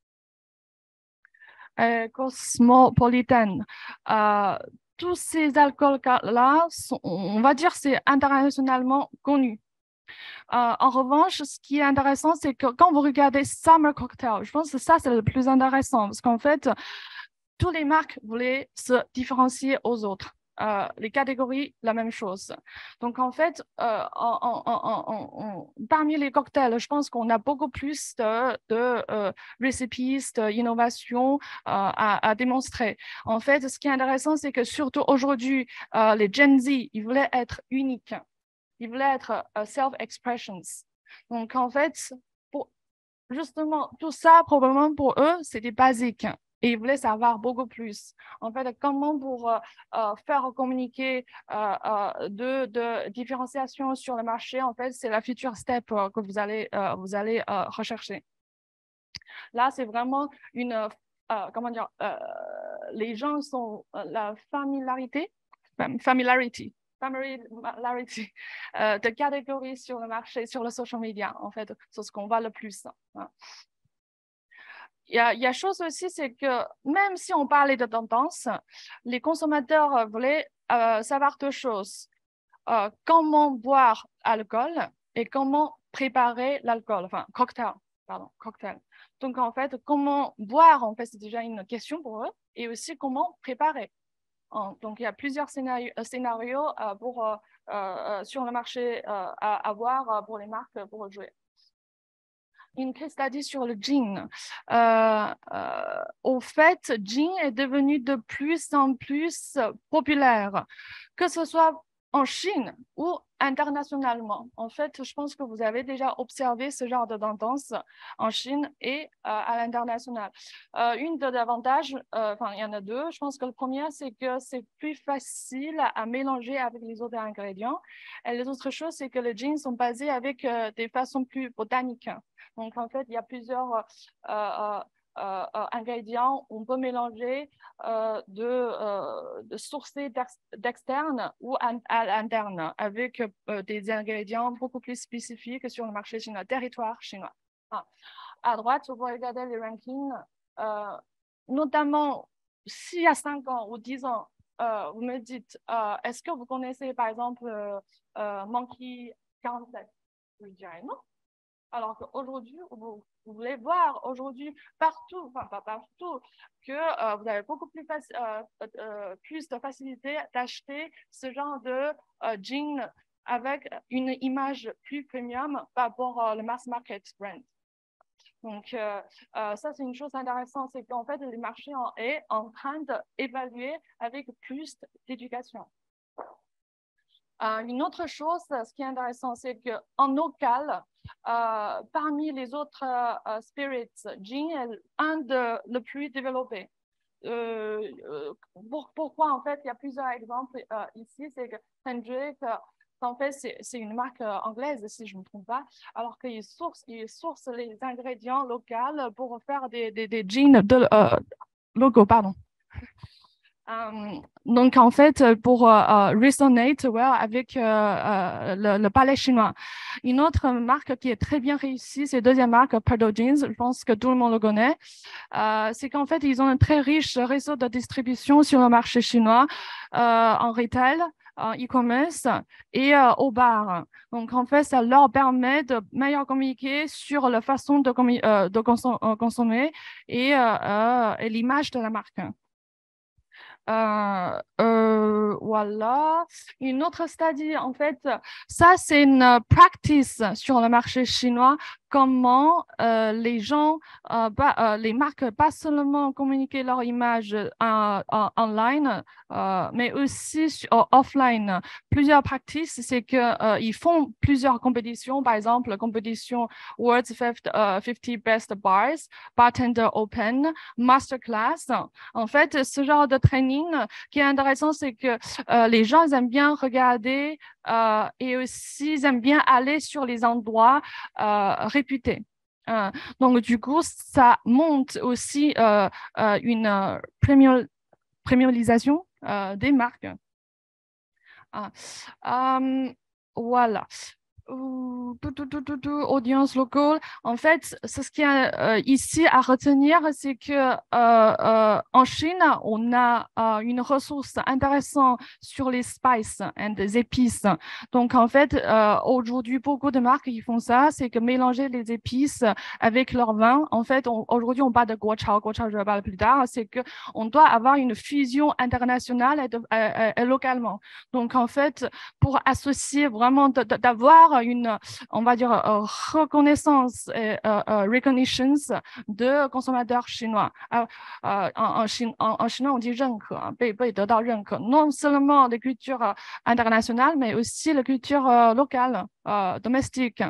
Euh, Cosmopolitan. Euh, tous ces alcools-là, on va dire, c'est internationalement connu. Euh, en revanche, ce qui est intéressant, c'est que quand vous regardez Summer Cocktail, je pense que ça, c'est le plus intéressant parce qu'en fait, toutes les marques voulaient se différencier aux autres. Euh, les catégories, la même chose. Donc, en fait, euh, en, en, en, en, parmi les cocktails, je pense qu'on a beaucoup plus de, de euh, recipes, d'innovations euh, à, à démontrer. En fait, ce qui est intéressant, c'est que surtout aujourd'hui, euh, les Gen Z, ils voulaient être uniques. Ils voulaient être uh, self-expressions. Donc, en fait, pour, justement, tout ça, probablement pour eux, c'était basique. Et ils voulaient savoir beaucoup plus. En fait, comment pour euh, euh, faire communiquer euh, euh, de, de différenciation sur le marché, en fait, c'est la future step euh, que vous allez, euh, vous allez euh, rechercher. Là, c'est vraiment une, euh, comment dire, euh, les gens sont, euh, la familiarité, familiarity, familiarity euh, de catégories sur le marché, sur le social media, en fait, c'est ce qu'on voit le plus. Hein. Il y a, il y a chose aussi, c'est que même si on parlait de tendance, les consommateurs voulaient euh, savoir deux choses. Euh, comment boire l'alcool et comment préparer l'alcool, enfin, cocktail, pardon, cocktail. Donc, en fait, comment boire, en fait, c'est déjà une question pour eux, et aussi comment préparer. Donc, il y a plusieurs scénarios, scénarios pour, euh, euh, sur le marché euh, à avoir pour les marques pour jouer. Une case study sur le jean. Euh, euh, au fait, jean est devenu de plus en plus populaire, que ce soit en Chine ou internationalement. En fait, je pense que vous avez déjà observé ce genre de tendance en Chine et euh, à l'international. Euh, une des avantages, euh, enfin, il y en a deux. Je pense que le premier, c'est que c'est plus facile à, à mélanger avec les autres ingrédients. Et les autres choses, c'est que les jeans sont basés avec euh, des façons plus botaniques. Donc, en fait, il y a plusieurs euh, euh, euh, ingrédients. On peut mélanger euh, de, euh, de sources d'externe ou à, à l'interne avec euh, des ingrédients beaucoup plus spécifiques sur le marché chinois, territoire chinois. Ah. À droite, vous pouvez regarder les rankings, euh, notamment s'il y a cinq ans ou dix ans, euh, vous me dites, euh, est-ce que vous connaissez par exemple euh, euh, Monkey quarante-sept? Je dirais non. Alors qu'aujourd'hui, vous, vous voulez voir aujourd'hui partout, enfin pas partout, que euh, vous avez beaucoup plus, euh, euh, plus de facilité d'acheter ce genre de euh, jean avec une image plus premium par rapport au mass market brand. Donc, euh, euh, ça, c'est une chose intéressante, c'est qu'en fait, le marché en est en train d'évaluer avec plus d'éducation. Euh, une autre chose, ce qui est intéressant, c'est qu'en local, euh, parmi les autres euh, spirits, gin est un de le plus développé. Euh, euh, pour, pourquoi en fait, il y a plusieurs exemples euh, ici, c'est que Hendrick, euh, en fait, c'est une marque euh, anglaise, si je ne me trompe pas, alors qu'ils sourcent, ils sourcent les ingrédients locaux pour faire des, des, des jeans de euh, logo, pardon. Um, donc, en fait, pour uh, resonate well, avec uh, uh, le, le palais chinois. Une autre marque qui est très bien réussie, c'est la deuxième marque, Purdue Jeans. Je pense que tout le monde le connaît. Uh, c'est qu'en fait, ils ont un très riche réseau de distribution sur le marché chinois, uh, en retail, en e-commerce et uh, au bar. Donc, en fait, ça leur permet de mieux communiquer sur la façon de, uh, de consom consommer et, uh, uh, et l'image de la marque. Euh, euh, voilà. Une autre study, en fait, ça, c'est une practice sur le marché chinois. Comment euh, les gens, euh, bah, euh, les marques, pas seulement communiquer leur image euh, en online, euh, mais aussi sur, offline. Plusieurs practices, c'est qu'ils euh, font plusieurs compétitions, par exemple, la compétition World's fifty Best Bars, Bartender Open, Masterclass. En fait, ce genre de training qui est intéressant, c'est que euh, les gens aiment bien regarder euh, et aussi ils aiment bien aller sur les endroits euh, réputés. Euh, donc, du coup, ça monte aussi euh, euh, une euh, premiumisation euh, des marques. Ah. Um, voilà. Tout, tout, tout, tout, tout, audience locale. En fait, ce qui est euh, ici à retenir, c'est que euh, euh, en Chine, on a euh, une ressource intéressante sur les spices et les épices. Donc, en fait, euh, aujourd'hui, beaucoup de marques qui font ça, c'est que mélanger les épices avec leur vin. En fait, aujourd'hui, on parle de guochao, guochao, je vais parler plus tard. C'est que on doit avoir une fusion internationale et, de, euh, et localement. Donc, en fait, pour associer vraiment d'avoir une, on va dire, euh, reconnaissance et euh, euh, recognition de consommateurs chinois. Euh, euh, en, en, Chine, en, en chinois, on dit 认可, 被, 被得到认可. Non seulement les cultures euh, internationales, mais aussi les cultures euh, locales, euh, domestiques.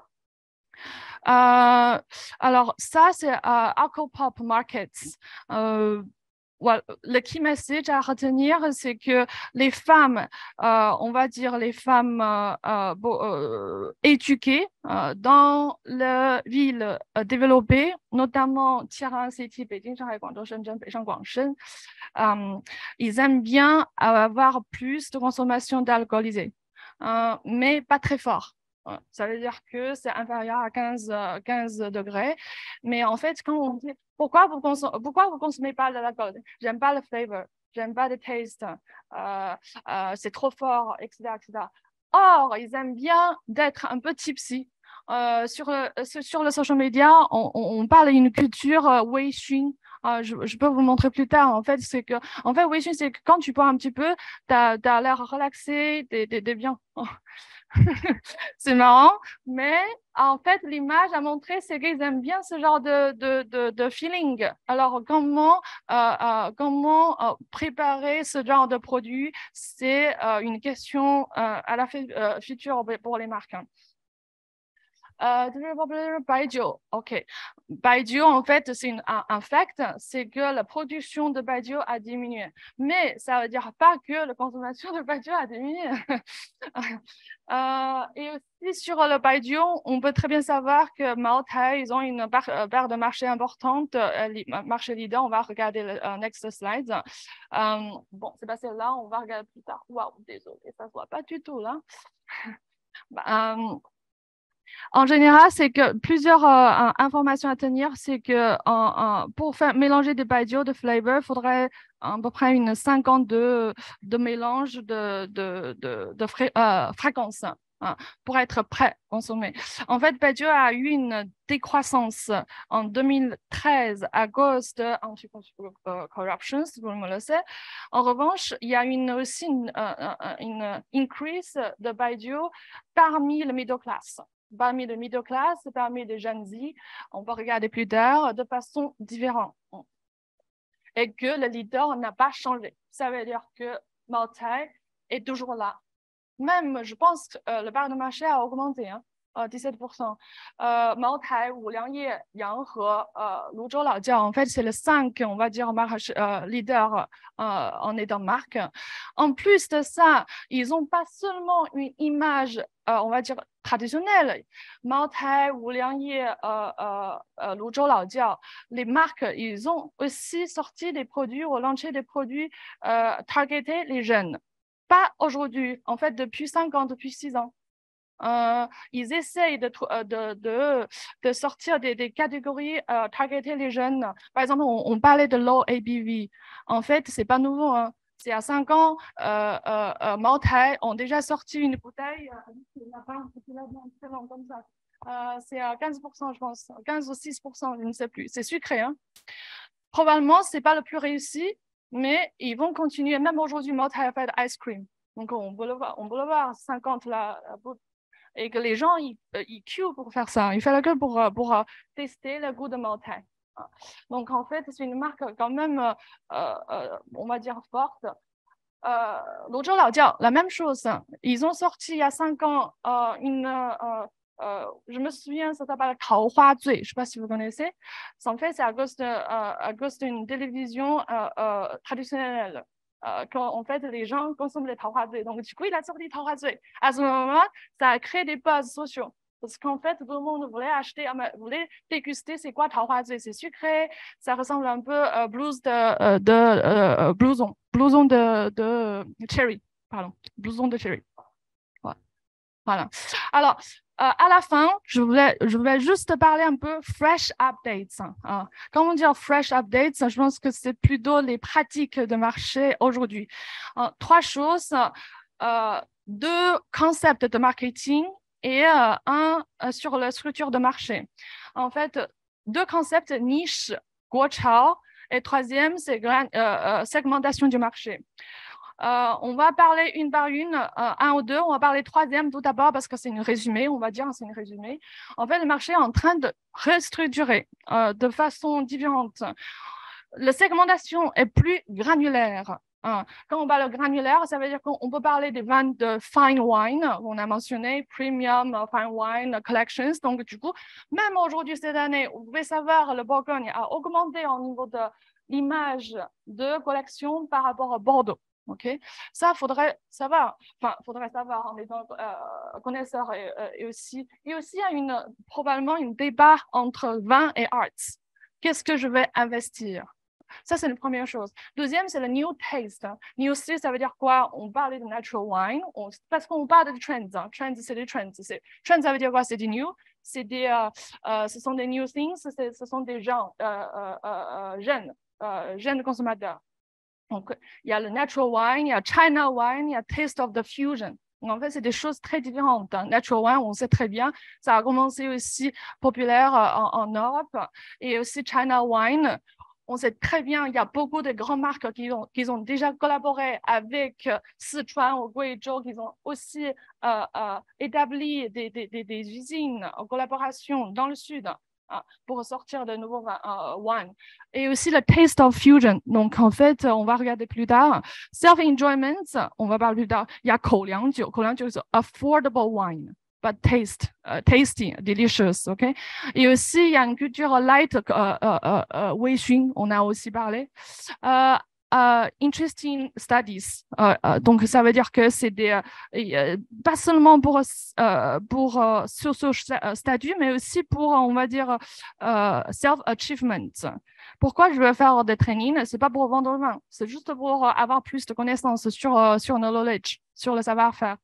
Euh, alors, ça, c'est euh, Alcopop Markets. Euh, Well, le key message à retenir, c'est que les femmes, euh, on va dire les femmes euh, euh, éduquées euh, dans les villes euh, développées, notamment Tier City, Beijing, Shanghai, Guangzhou, Shenzhen, Beijing, Guangzhou, euh, ils aiment bien avoir plus de consommation d'alcoolisés, euh, mais pas très fort. Ça veut dire que c'est inférieur à quinze, quinze degrés. Mais en fait, quand on dit pourquoi vous consommez, pourquoi vous consommez pas de l'alcool? J'aime pas le flavor, j'aime pas le taste, euh, euh, c'est trop fort, et cetera, et cetera. Or, ils aiment bien d'être un peu tipsy. Euh, sur, le, sur le social media, on, on parle d'une culture euh, Weixun. Euh, je, je peux vous montrer plus tard. En fait, c'est que, en fait, oui, c'est que quand tu bois un petit peu, tu as, as l'air relaxé, t'es, t'es, t'es bien. C'est marrant, mais en fait, l'image a montré c'est qu'ils aiment bien ce genre de, de, de, de feeling. Alors, comment, euh, euh, comment euh, préparer ce genre de produit, c'est euh, une question euh, à la euh, future pour les marques. Euh, baijiu, ok. Baijiu, en fait, c'est un, un fact, c'est que la production de baijiu a diminué. Mais ça ne veut dire pas que la consommation de baijiu a diminué. euh, et aussi sur le baijiu, on peut très bien savoir que Maotai, ils ont une part, euh, part de marché importante, euh, marché leader. On va regarder le uh, next slide. Euh, bon, c'est passé là, on va regarder plus tard. Waouh, désolé, ça ne se voit pas du tout là. bah, euh, En général, c'est que plusieurs euh, informations à tenir, c'est que euh, euh, pour faire mélanger des baijiu de flavor, il faudrait à peu près une cinquante de, de mélange de, de, de, de fra euh, fréquences hein, pour être prêt à consommer. En fait, baijiu a eu une décroissance en deux mille treize à cause de anti-corruption, si vous me le savez. En revanche, il y a une, aussi une, euh, une increase de baijiu parmi le middle class. Parmi les middle class, parmi les jeunes Z, on va regarder plus tard de façon différente. Et que le leader n'a pas changé. Ça veut dire que Maotai est toujours là. Même, je pense que euh, le part de marché a augmenté, hein, euh, dix-sept pour cent. Euh, Maotai, Wuliangye, Yanghe, euh, Luzhou Laojiao, en fait, c'est le cinq, on va dire, euh, leader euh, en étant marque. En plus de ça, ils n'ont pas seulement une image, euh, on va dire, traditionnelle. Maotai, Wuliangye, euh, euh, Luzhou Laojiao, les marques, ils ont aussi sorti des produits ou lancé des produits euh, targetés les jeunes. Pas aujourd'hui, en fait, depuis cinq ans, depuis six ans. Euh, ils essayent de, de, de, de sortir des, des catégories euh, targeter les jeunes. Par exemple, on, on parlait de low A B V. En fait, ce n'est pas nouveau. Hein. C'est à cinq ans, euh, euh, euh, Maotai ont déjà sorti une bouteille. Euh, comme ça. Euh, c'est à quinze pour cent, je pense. quinze ou six pour cent, je ne sais plus. C'est sucré. Hein. Probablement, ce n'est pas le plus réussi, mais ils vont continuer. Même aujourd'hui, Maotai a fait de ice cream. Donc, on peut le voir, on peut le voir cinquante là, et que les gens, ils, ils queuent pour faire ça. Ils font la queue pour, pour uh, tester le goût de Maotai. Donc, en fait, c'est une marque quand même, euh, euh, on va dire, forte. Euh, Luzhou Laojiao, la même chose. Ils ont sorti il y a cinq ans euh, une... Euh, Euh, je me souviens, ça s'appelle Tao Hua Zui. Je ne sais pas si vous connaissez. En fait, c'est à cause d'une télévision euh, euh, traditionnelle. Euh, quand en fait, les gens consomment les Tao Hua Zui. Donc, du coup, il a sorti Tao Hua Zui. À ce moment, ça a créé des buzz sociaux. Parce qu'en fait, tout le monde voulait acheter, voulait déguster c'est quoi Tao Hua Zui. C'est sucré, ça ressemble un peu à euh, blues de, de euh, blouson, blouson de, de cherry, pardon, blouson de cherry. Voilà. Alors, euh, à la fin, je voulais, je voulais juste parler un peu fresh updates. Hein. Comment dire fresh updates? Je pense que c'est plutôt les pratiques de marché aujourd'hui. Euh, trois choses, euh, deux concepts de marketing et euh, un euh, sur la structure de marché. En fait, deux concepts niche, guochao, et troisième, c'est euh, euh, segmentation du marché. Euh, on va parler une par une, euh, un ou deux. On va parler troisième tout d'abord parce que c'est une résumé, on va dire c'est une résumé. En fait, le marché est en train de restructurer euh, de façon différente. La segmentation est plus granulaire. Hein. Quand on parle de granulaire, ça veut dire qu'on peut parler des ventes de fine wine, on a mentionné premium, fine wine collections. Donc, du coup, même aujourd'hui, cette année, vous pouvez savoir, le Bourgogne a augmenté au niveau de l'image de collection par rapport à Bordeaux. Okay. Ça, il faudrait savoir, enfin, faudrait savoir en étant euh, connaisseur et, et aussi, et aussi il y a une, probablement un débat entre vin et arts. Qu'est-ce que je vais investir? Ça, c'est la première chose. Deuxième, c'est le new taste. New taste, ça veut dire quoi? On parle de natural wine, on, parce qu'on parle de trends. Hein. Trends, c'est des trends. Trends, ça veut dire quoi? C'est des new. C'est des, euh, euh, ce sont des new things, ce sont des gens euh, euh, euh, jeunes, euh, jeunes consommateurs. Donc, il y a le natural wine, il y a China wine, il y a taste of the fusion. Donc, en fait, c'est des choses très différentes. Hein. Natural wine, on sait très bien, ça a commencé aussi populaire en, en Europe. Et aussi China wine, on sait très bien, il y a beaucoup de grandes marques qui ont, qui ont déjà collaboré avec Sichuan ou Guizhou, qui ont aussi euh, euh, établi des, des, des, des usines en collaboration dans le sud hein, pour sortir de nouveaux euh, wines. Et aussi le taste of fusion. Donc, en fait, on va regarder plus tard. Self-enjoyment, on va parler plus tard. Il y a 口粮酒，口粮酒是 affordable wine. But taste, uh, tasty, delicious, ok? Et aussi, il y a une culture light, euh, euh, euh, 微醺, on a aussi parlé. Euh, uh, interesting studies. Euh, euh, donc, ça veut dire que c'est des, euh, pas seulement pour, euh, pour euh, sur ce statut, mais aussi pour, on va dire, euh, self-achievement. Pourquoi je veux faire des trainings? C'est pas pour vendre le vin, c'est juste pour avoir plus de connaissances sur, euh, sur le knowledge, sur le savoir-faire.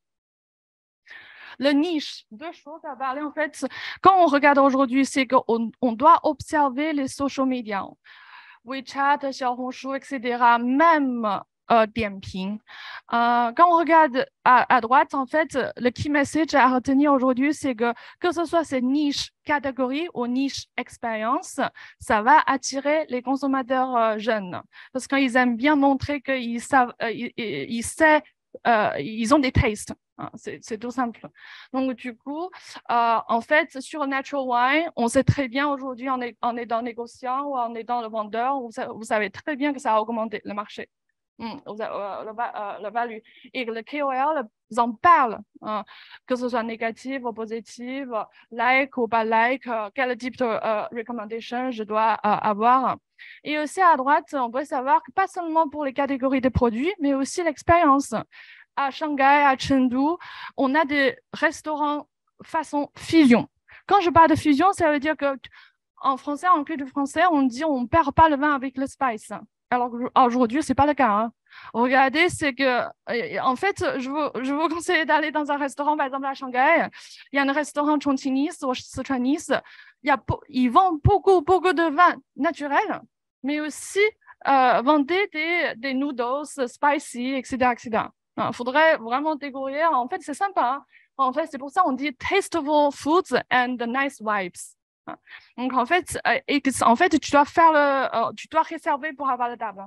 Le niche, deux choses à parler en fait. Quand on regarde aujourd'hui, c'est qu'on on doit observer les social media, WeChat, Xiaohongshu, et cetera. Même euh, Dianping. Euh, quand on regarde à, à droite, en fait, le key message à retenir aujourd'hui, c'est que que ce soit ces niches catégories ou niches expérience, ça va attirer les consommateurs euh, jeunes parce qu'ils aiment bien montrer qu'ils savent, euh, ils, ils, savent, euh, ils ont des tastes. C'est tout simple. Donc, du coup, euh, en fait, sur Natural Wine, on sait très bien aujourd'hui, on est, on est dans le négociant ou on est dans le vendeur, vous, vous savez très bien que ça a augmenté le marché, mmh, le, le, le value. Et le K O L en parle, hein, que ce soit négatif ou positif, like ou pas like, quel type de uh, recommendation je dois uh, avoir. Et aussi à droite, on peut savoir que pas seulement pour les catégories de produits, mais aussi l'expérience. À Shanghai, à Chengdu, on a des restaurants façon fusion. Quand je parle de fusion, ça veut dire que en français, en culture français, on dit on ne perd pas le vin avec le spice. Alors aujourd'hui, ce n'est pas le cas. Hein. Regardez, c'est que, en fait, je vous, je vous conseille d'aller dans un restaurant, par exemple à Shanghai. Il y a un restaurant Chongqingese ou Sichuanese. Il y a, ils vendent beaucoup, beaucoup de vins naturels, mais aussi euh, vendent des, des noodles spicy, et cetera, et cetera. Il faudrait vraiment découvrir. En fait, c'est sympa. Hein. En fait, c'est pour ça qu'on dit tastable foods and nice vibes. Donc, en fait, en fait, tu dois faire le, tu dois réserver pour avoir la table.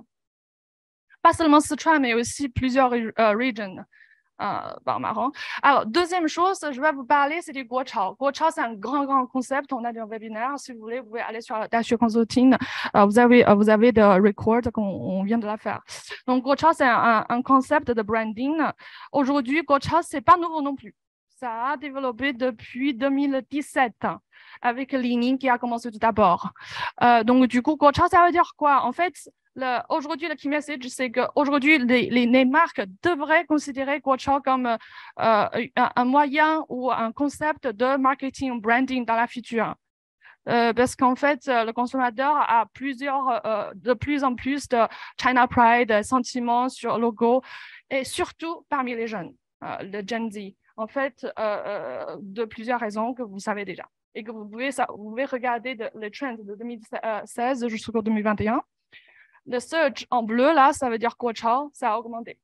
Pas seulement Sichuan, mais aussi plusieurs uh, regions. Euh, bah, marrant. Alors, deuxième chose, je vais vous parler, c'est du Guochao. Guochao, c'est un grand, grand concept. On a des webinaires. Si vous voulez, vous pouvez aller sur la Daxue Consulting. Euh, vous avez, euh, vous avez de record qu'on vient de la faire. Donc, Guochao, c'est un, un concept de branding. Aujourd'hui, Guochao, c'est pas nouveau non plus. Ça a développé depuis deux mille dix-sept avec Li Ning qui a commencé tout d'abord. Euh, donc, du coup, Guochao, ça veut dire quoi? En fait, aujourd'hui, le key message, c'est qu'aujourd'hui, les, les, les marques devraient considérer Guochao comme euh, un, un moyen ou un concept de marketing branding dans la future. Euh, parce qu'en fait, le consommateur a plusieurs, euh, de plus en plus de China Pride, sentiments sur logo, et surtout parmi les jeunes, euh, le Gen Z. En fait, euh, euh, de plusieurs raisons que vous savez déjà. Et que vous pouvez, ça, vous pouvez regarder de, les trends de deux mille seize jusqu'au deux mille vingt et un. Le search en bleu, là, ça veut dire Guochao, ça a augmenté.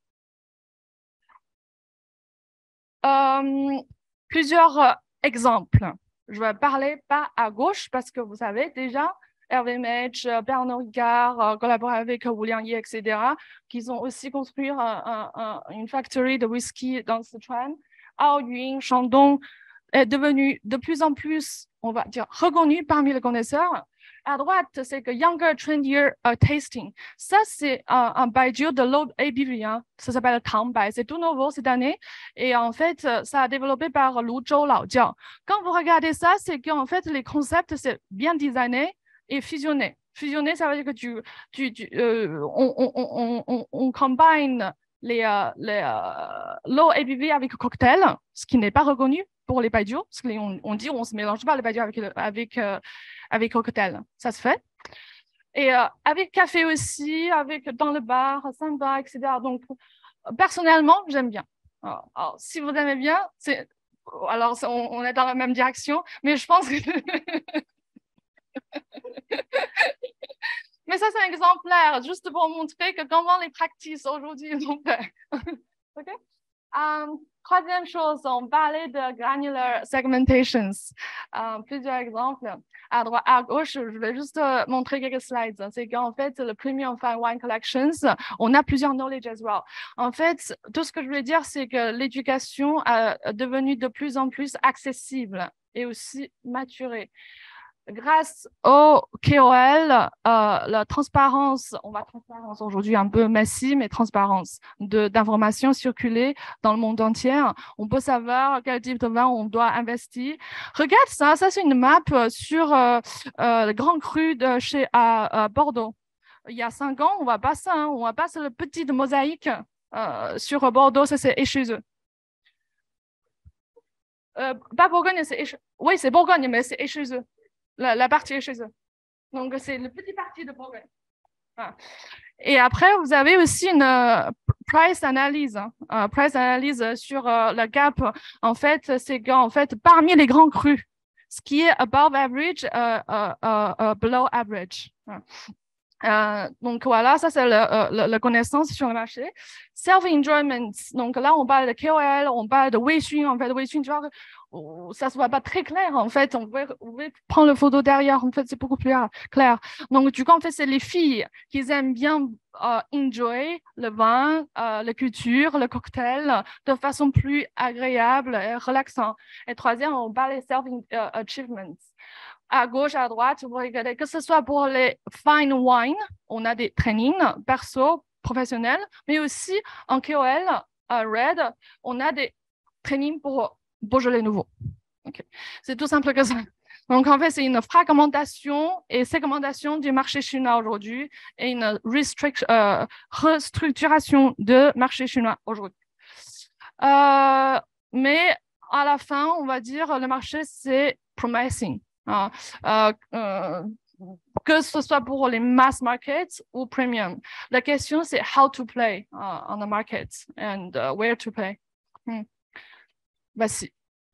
Euh, plusieurs euh, exemples. Je vais parler pas à gauche parce que vous savez déjà, L V M H, Pernod Ricard, euh, collaboré avec William Ye, et cetera, qui ont aussi construit un, un, un, une factory de whisky dans Sichuan. Ao Yun, Shandong est devenu de plus en plus, on va dire, reconnu parmi les connaisseurs. À droite, c'est que Younger Trendier uh, Tasting. Ça, c'est un, un baijiu de low A B V. Hein. Ça s'appelle Tangbai. C'est tout nouveau cette année. Et en fait, ça a développé par Luzhou Laojiao. Quand vous regardez ça, c'est qu'en fait, les concepts, c'est bien designé et fusionné. Fusionné, ça veut dire que tu, tu, tu, euh, on, on, on, on, on combine les, euh, les euh, low A B V avec cocktail, ce qui n'est pas reconnu pour les baijiu. Parce qu'on on dit on ne se mélange pas les baijiu avec, avec euh, avec cocktail, ça se fait. Et euh, avec café aussi, avec dans le bar, samba, et cetera. Donc, personnellement, j'aime bien. Alors, alors, si vous aimez bien, c'est alors on, on est dans la même direction, mais je pense que mais ça, c'est un exemplaire, juste pour montrer que comment les pratiques aujourd'hui sont faites. OK? Um, Troisième chose, on parlait de granular segmentations. Euh, plusieurs exemples. À droite, à gauche, je vais juste euh, montrer quelques slides. C'est qu'en fait, le Premium Fine Wine Collections, on a plusieurs knowledge as well. En fait, tout ce que je voulais dire, c'est que l'éducation est devenue de plus en plus accessible et aussi maturée. Grâce au K O L, euh, la transparence, on va transparence aujourd'hui un peu massive, mais transparence d'informations circulées dans le monde entier. On peut savoir quel type de vin on doit investir. Regarde ça, ça c'est une map sur euh, euh, le Grand Cru de chez à, à Bordeaux. Il y a cinq ans, on voit pas ça, hein, on voit pas cette petite mosaïque euh, sur Bordeaux, ça c'est échezeux. Euh, pas Bourgogne, c'est échezeux. Oui, c'est Bourgogne, mais c'est échezeux. La, la partie est chez eux. Donc, c'est le petit parti de Bourgogne. Voilà. Et après, vous avez aussi une uh, price analyse. Hein. Uh, price analyse sur uh, le gap. En fait, c'est qu'en fait, parmi les grands crus, ce qui est above average, uh, uh, uh, uh, below average. Euh, donc voilà, ça c'est la connaissance sur le marché. Self-enjoyment, donc là on parle de K O L, on parle de Weixin, en fait, Weixin, tu vois, ça se voit pas très clair, en fait, on pouvait, on pouvait prendre le photo derrière, en fait, c'est beaucoup plus clair. Donc du coup, en fait, c'est les filles qui aiment bien euh, enjoy le vin, euh, la culture, le cocktail de façon plus agréable et relaxante. Et troisième, on parle des self-achievements. À gauche, à droite, vous regardez, que ce soit pour les fine wine, on a des trainings perso, professionnels, mais aussi en K O L, à Red, on a des trainings pour Beaujolais nouveau. Okay. C'est tout simple que ça. Donc, en fait, c'est une fragmentation et segmentation du marché chinois aujourd'hui et une euh, restructuration de marché chinois aujourd'hui. Euh, mais à la fin, on va dire, le marché, c'est promising. Uh, uh, uh, que ce soit pour les mass markets ou premium. La question, c'est how to play uh, on the market and uh, where to play. Hmm. Voici.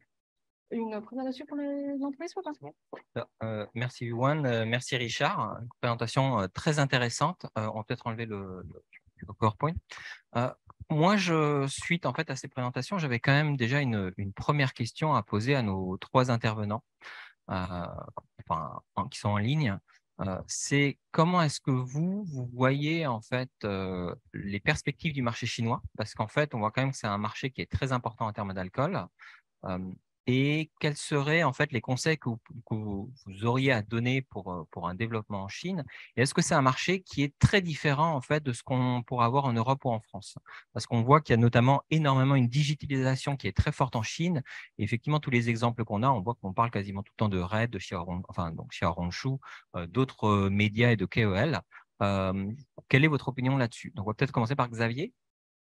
Une présentation pour les entreprises ou pas? euh, Merci Yuan, euh, merci Richard. Une présentation euh, très intéressante. Euh, on peut peut-être enlever le, le, le PowerPoint. Euh, moi, je, suite en fait à ces présentations, j'avais quand même déjà une, une première question à poser à nos trois intervenants. Euh, enfin, en, qui sont en ligne, euh, c'est comment est-ce que vous, vous voyez en fait euh, les perspectives du marché chinois, parce qu'en fait, on voit quand même que c'est un marché qui est très important en termes d'alcool. Euh, et quels seraient en fait les conseils que vous, que vous, vous auriez à donner pour, pour un développement en Chine? Et est-ce que c'est un marché qui est très différent en fait de ce qu'on pourra avoir en Europe ou en France? Parce qu'on voit qu'il y a notamment énormément une digitalisation qui est très forte en Chine. Et effectivement, tous les exemples qu'on a, on voit qu'on parle quasiment tout le temps de Red, de Xiaorong, enfin donc Xiaohongshu, euh, d'autres euh, médias et de K O L. Euh, quelle est votre opinion là-dessus? Donc, on va peut-être commencer par Xavier.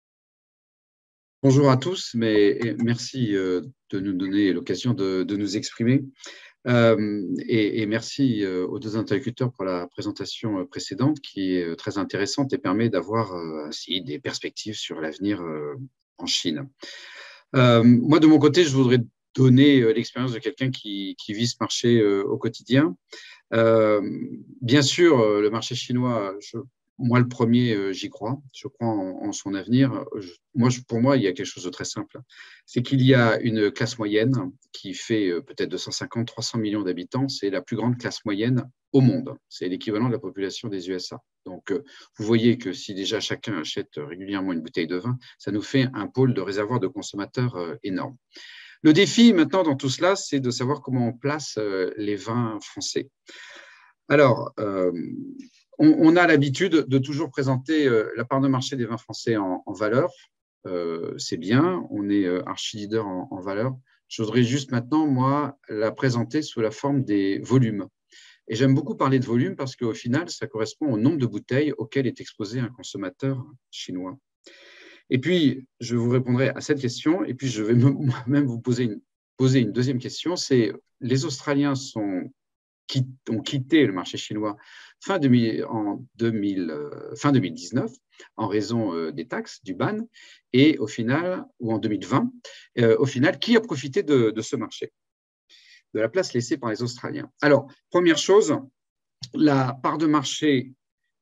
Bonjour à tous, mais merci de nous donner l'occasion de, de nous exprimer. Euh, et, et merci aux deux interlocuteurs pour la présentation précédente qui est très intéressante et permet d'avoir ainsi des perspectives sur l'avenir en Chine. Euh, moi, de mon côté, je voudrais donner l'expérience de quelqu'un qui, qui vit ce marché au quotidien. Euh, bien sûr, le marché chinois, je Moi, le premier, j'y crois. Je crois en, en son avenir. Je, moi, je, pour moi, il y a quelque chose de très simple. C'est qu'il y a une classe moyenne qui fait peut-être deux cent cinquante à trois cents millions d'habitants. C'est la plus grande classe moyenne au monde. C'est l'équivalent de la population des U S A. Donc, vous voyez que si déjà chacun achète régulièrement une bouteille de vin, ça nous fait un pôle de réservoir de consommateurs énorme. Le défi maintenant dans tout cela, c'est de savoir comment on place les vins français. Alors, euh, On, on a l'habitude de toujours présenter euh, la part de marché des vins français en, en valeur. Euh, c'est bien, on est euh, archi-leader en, en valeur. Je voudrais juste maintenant, moi, la présenter sous la forme des volumes. Et j'aime beaucoup parler de volume parce qu'au final, ça correspond au nombre de bouteilles auxquelles est exposé un consommateur chinois. Et puis, je vous répondrai à cette question. Et puis, je vais même vous poser une, poser une deuxième question. C'est les Australiens sont... qui ont quitté le marché chinois fin, deux mille, en deux mille, euh, fin deux mille dix-neuf en raison euh, des taxes, du ban, et au final, ou en deux mille vingt, euh, au final, qui a profité de, de ce marché, de la place laissée par les Australiens? Alors, première chose, la part de marché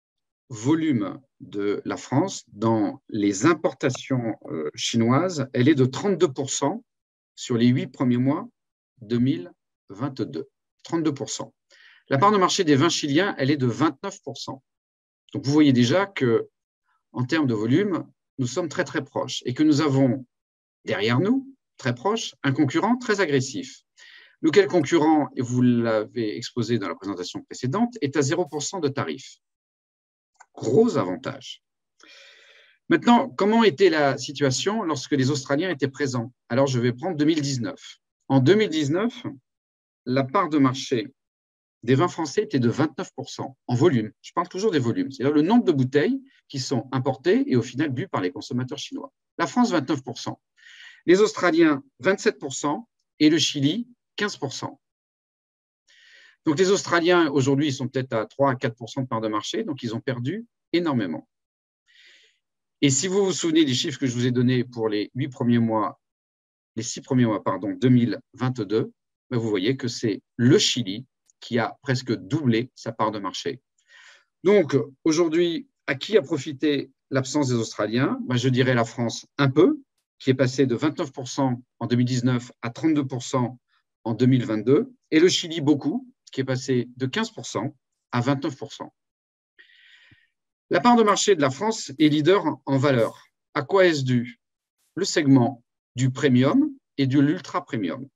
volume de la France dans les importations euh, chinoises, elle est de trente-deux pour cent sur les huit premiers mois deux mille vingt-deux. trente-deux pour cent. La part de marché des vins chiliens, elle est de vingt-neuf pour cent. Donc, vous voyez déjà que, en termes de volume, nous sommes très, très proches et que nous avons derrière nous, très proche, un concurrent très agressif. Lequel concurrent, et vous l'avez exposé dans la présentation précédente, est à zéro pour cent de tarif. Gros avantage. Maintenant, comment était la situation lorsque les Australiens étaient présents? Alors, je vais prendre deux mille dix-neuf. En deux mille dix-neuf, la part de marché des vins français était de vingt-neuf pour cent en volume. Je parle toujours des volumes, c'est-à-dire le nombre de bouteilles qui sont importées et au final bues par les consommateurs chinois. La France, vingt-neuf pour cent. Les Australiens, vingt-sept pour cent et le Chili, quinze pour cent. Donc, les Australiens, aujourd'hui, ils sont peut-être à trois à quatre pour cent de part de marché, donc ils ont perdu énormément. Et si vous vous souvenez des chiffres que je vous ai donnés pour les huit premiers mois, les six premiers mois, pardon, deux mille vingt-deux, ben vous voyez que c'est le Chili qui a presque doublé sa part de marché. Donc, aujourd'hui, à qui a profité l'absence des Australiens? Ben, je dirais la France un peu, qui est passée de vingt-neuf pour cent en deux mille dix-neuf à trente-deux pour cent en deux mille vingt-deux, et le Chili beaucoup, qui est passé de quinze pour cent à vingt-neuf pour cent. La part de marché de la France est leader en valeur. À quoi est-ce dû? Le segment du premium et de l'ultra-premium.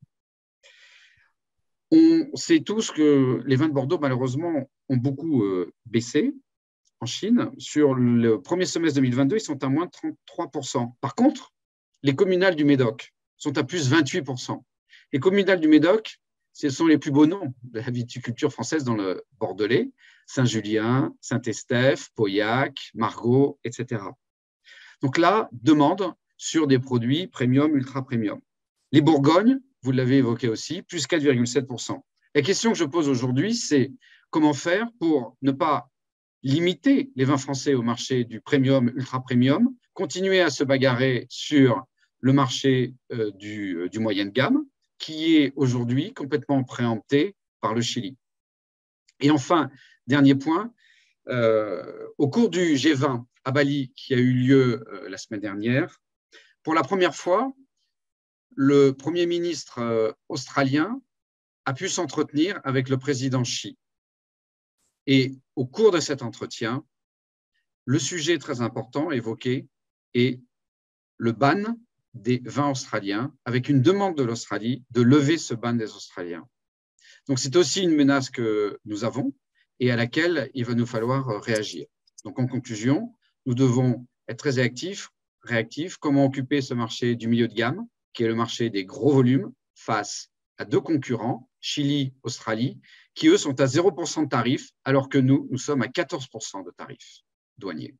On sait tous que les vins de Bordeaux, malheureusement, ont beaucoup euh, baissé en Chine. Sur le premier semestre deux mille vingt-deux, ils sont à moins de trente-trois pour cent. Par contre, les communales du Médoc sont à plus vingt-huit pour cent. Les communales du Médoc, ce sont les plus beaux noms de la viticulture française dans le Bordelais. Saint-Julien, Saint-Estèphe, Pauillac, Margaux, et cetera. Donc là, demande sur des produits premium, ultra-premium. Les Bourgognes, vous l'avez évoqué aussi, plus quatre virgule sept pour cent. La question que je pose aujourd'hui, c'est comment faire pour ne pas limiter les vins français au marché du premium, ultra-premium, continuer à se bagarrer sur le marché euh, du, euh, du moyenne gamme, qui est aujourd'hui complètement préempté par le Chili. Et enfin, dernier point, euh, au cours du G vingt à Bali, qui a eu lieu euh, la semaine dernière, pour la première fois, le Premier ministre euh, australien a pu s'entretenir avec le président Xi. Et au cours de cet entretien, le sujet très important évoqué est le ban des vins australiens, avec une demande de l'Australie de lever ce ban des Australiens. Donc, c'est aussi une menace que nous avons et à laquelle il va nous falloir réagir. Donc, en conclusion, nous devons être très réactifs, réactifs. Comment occuper ce marché du milieu de gamme, qui est le marché des gros volumes, face à deux concurrents, Chili, Australie, qui, eux, sont à zéro pour cent de tarifs, alors que nous, nous sommes à quatorze pour cent de tarifs douaniers.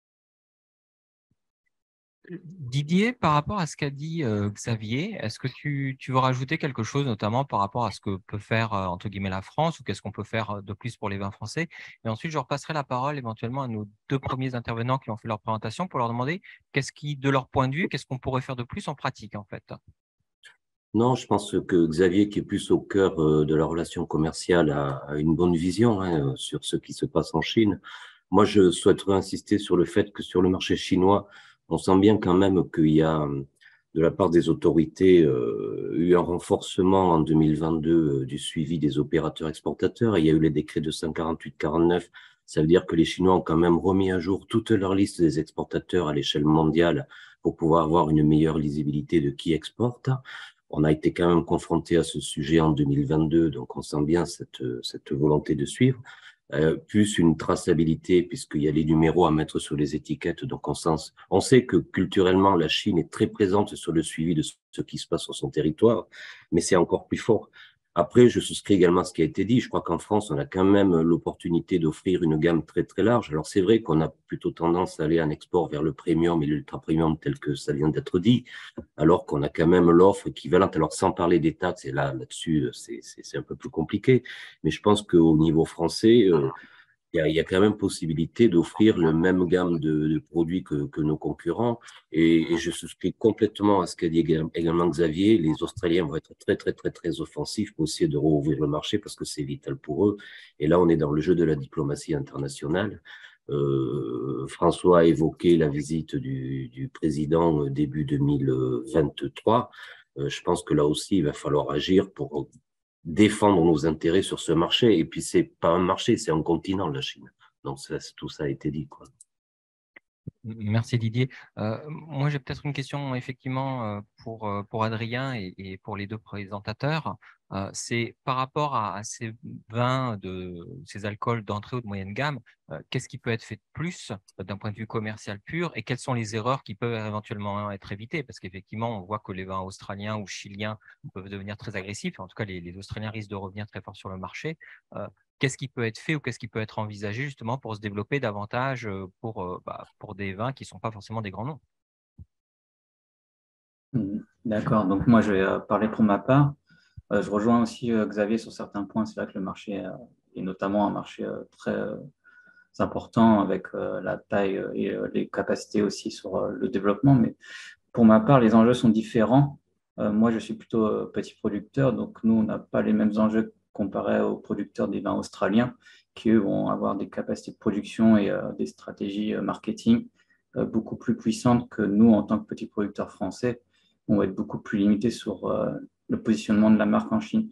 Didier, par rapport à ce qu'a dit euh, Xavier, est-ce que tu, tu veux rajouter quelque chose, notamment par rapport à ce que peut faire, euh, entre guillemets, la France, ou qu'est-ce qu'on peut faire de plus pour les vins français? Et ensuite, je repasserai la parole éventuellement à nos deux premiers intervenants qui ont fait leur présentation pour leur demander qu'est-ce qui, de leur point de vue, qu'est-ce qu'on pourrait faire de plus en pratique, en fait. Non, je pense que Xavier, qui est plus au cœur euh, de la relation commerciale, a, a une bonne vision hein, sur ce qui se passe en Chine. Moi, je souhaiterais insister sur le fait que sur le marché chinois, on sent bien quand même qu'il y a, de la part des autorités, euh, eu un renforcement en deux mille vingt-deux euh, du suivi des opérateurs exportateurs. Et il y a eu les décrets deux cent quarante-huit quarante-neuf. Ça veut dire que les Chinois ont quand même remis à jour toute leur liste des exportateurs à l'échelle mondiale pour pouvoir avoir une meilleure lisibilité de qui exporte. On a été quand même confronté à ce sujet en deux mille vingt-deux, donc on sent bien cette, cette volonté de suivre. Euh, plus une traçabilité puisqu'il y a les numéros à mettre sur les étiquettes. Donc on, sens, on sait que culturellement la Chine est très présente sur le suivi de ce qui se passe sur son territoire, mais c'est encore plus fort. Après, je souscris également à ce qui a été dit. Je crois qu'en France, on a quand même l'opportunité d'offrir une gamme très très large. Alors c'est vrai qu'on a plutôt tendance à aller en export vers le premium et l'ultra premium tel que ça vient d'être dit, alors qu'on a quand même l'offre équivalente. Alors sans parler des taxes, et là là-dessus c'est c'est un peu plus compliqué, mais je pense qu'au niveau français, euh, il y a, il y a quand même possibilité d'offrir le même gamme de, de produits que, que nos concurrents. Et, et je souscris complètement à ce qu'a dit également Xavier. Les Australiens vont être très, très, très, très offensifs pour essayer de rouvrir le marché parce que c'est vital pour eux. Et là, on est dans le jeu de la diplomatie internationale. Euh, François a évoqué la visite du, du président début deux mille vingt-trois. Euh, je pense que là aussi, il va falloir agir pour défendre nos intérêts sur ce marché. Et puis, c'est pas un marché, c'est un continent, la Chine. Donc, ça, tout ça a été dit, quoi. Merci Didier. Euh, moi, j'ai peut-être une question effectivement euh, pour, euh, pour Adrien et, et pour les deux présentateurs. Euh, c'est par rapport à, à ces vins, de, ces alcools d'entrée ou de moyenne gamme, euh, qu'est-ce qui peut être fait de plus euh, d'un point de vue commercial pur et quelles sont les erreurs qui peuvent éventuellement être évitées? Parce qu'effectivement, on voit que les vins australiens ou chiliens peuvent devenir très agressifs. En tout cas, les, les Australiens risquent de revenir très fort sur le marché. Euh, Qu'est-ce qui peut être fait ou qu'est-ce qui peut être envisagé justement pour se développer davantage pour, euh, bah, pour des vins qui ne sont pas forcément des grands noms? D'accord, donc moi je vais euh, parler pour ma part. Euh, je rejoins aussi euh, Xavier sur certains points. C'est vrai que le marché euh, est notamment un marché euh, très euh, important avec euh, la taille euh, et euh, les capacités aussi sur euh, le développement. Mais pour ma part, les enjeux sont différents. Euh, moi, je suis plutôt euh, petit producteur, donc nous, on n'a pas les mêmes enjeux comparés aux producteurs des vins australiens, qui eux vont avoir des capacités de production et euh, des stratégies euh, marketing euh, beaucoup plus puissantes que nous, en tant que petits producteurs français. On va être beaucoup plus limités sur euh, le positionnement de la marque en Chine.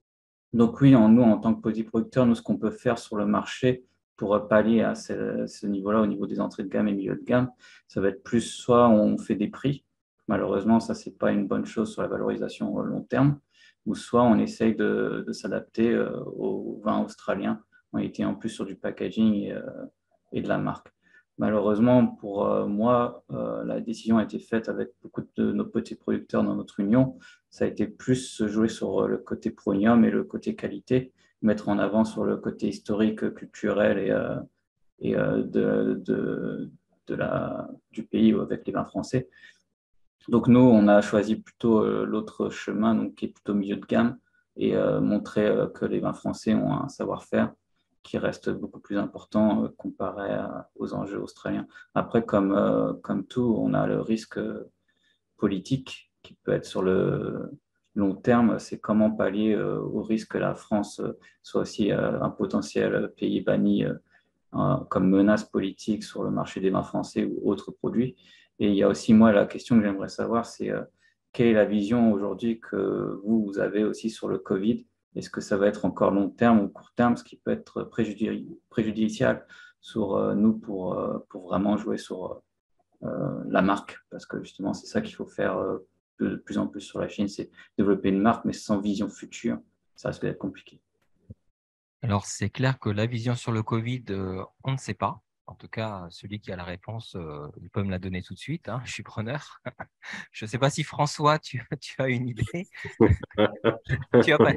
Donc oui, en nous, en tant que petits producteurs, nous, ce qu'on peut faire sur le marché pour pallier à ce, ce niveau-là, au niveau des entrées de gamme et milieu de gamme, ça va être plus soit on fait des prix, malheureusement, ça, c'est pas une bonne chose sur la valorisation au long terme, ou soit on essaye de, de s'adapter euh, aux vins australiens, on était en plus sur du packaging et, euh, et de la marque. Malheureusement, pour euh, moi, euh, la décision a été faite avec beaucoup de nos petits producteurs dans notre union. Ça a été plus se jouer sur le côté premium et le côté qualité, mettre en avant sur le côté historique, culturel et, euh, et euh, de, de, de la, du pays avec les vins français. Donc nous, on a choisi plutôt euh, l'autre chemin, donc qui est plutôt milieu de gamme, et euh, montrer euh, que les vins français ont un savoir-faire qui reste beaucoup plus important euh, comparé à, aux enjeux australiens. Après, comme, euh, comme tout, on a le risque euh, politique qui peut être sur le long terme, c'est comment pallier euh, au risque que la France euh, soit aussi euh, un potentiel pays banni euh, comme menace politique sur le marché des vins français ou autres produits. Et il y a aussi, moi, la question que j'aimerais savoir, c'est euh, quelle est la vision aujourd'hui que vous, vous avez aussi sur le Covid? Est-ce que ça va être encore long terme ou court terme, ce qui peut être préjudi préjudicial sur euh, nous pour, euh, pour vraiment jouer sur euh, la marque? Parce que justement, c'est ça qu'il faut faire euh, de plus en plus sur la Chine, c'est développer une marque, mais sans vision future. Ça risque d'être compliqué. Alors, c'est clair que la vision sur le Covid, euh, on ne sait pas. En tout cas, celui qui a la réponse, euh, il peut me la donner tout de suite, hein. Je suis preneur. Je ne sais pas si François, tu, tu as une idée. Tu as pas...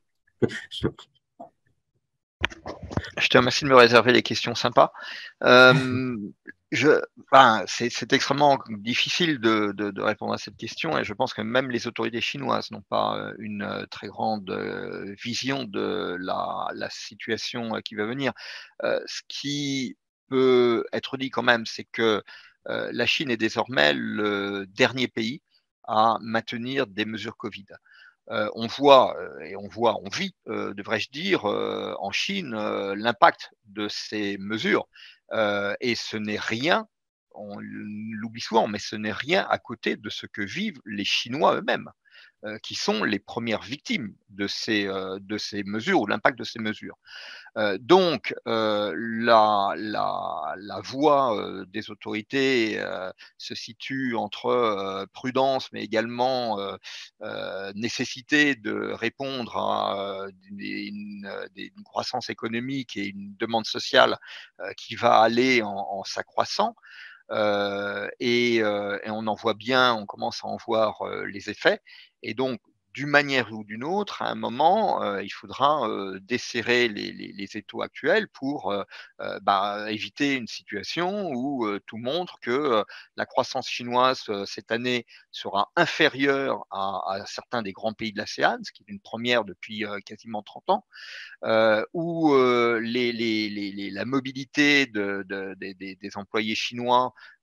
Je te remercie de me réserver les questions sympas. Euh, je, enfin, c'est extrêmement difficile de, de, de répondre à cette question et je pense que même les autorités chinoises n'ont pas une très grande vision de la, la situation qui va venir. Euh, ce qui peut être dit quand même, c'est que euh, la Chine est désormais le dernier pays à maintenir des mesures Covid. Euh, on voit euh, et on voit, on vit, euh, devrais-je dire, euh, en Chine euh, l'impact de ces mesures. Euh, et ce n'est rien, on l'oublie souvent, mais ce n'est rien à côté de ce que vivent les Chinois eux-mêmes, euh, qui sont les premières victimes de ces, euh, de ces mesures ou de l'impact de ces mesures. Euh, donc, euh, la, la, la voie euh, des autorités euh, se situe entre euh, prudence, mais également euh, euh, nécessité de répondre à une, une, une croissance économique et une demande sociale euh, qui va aller en, en s'accroissant. Euh, et, euh, et on en voit bien, on commence à en voir euh, les effets. Et donc, d'une manière ou d'une autre, à un moment, euh, il faudra euh, desserrer les, les, les étaux actuels pour euh, euh, bah, éviter une situation où euh, tout montre que euh, la croissance chinoise euh, cette année sera inférieure à, à certains des grands pays de l'ASEAN, ce qui est une première depuis euh, quasiment trente ans. Euh, où euh, les, les, les, la mobilité de, de, de, des, des employés chinois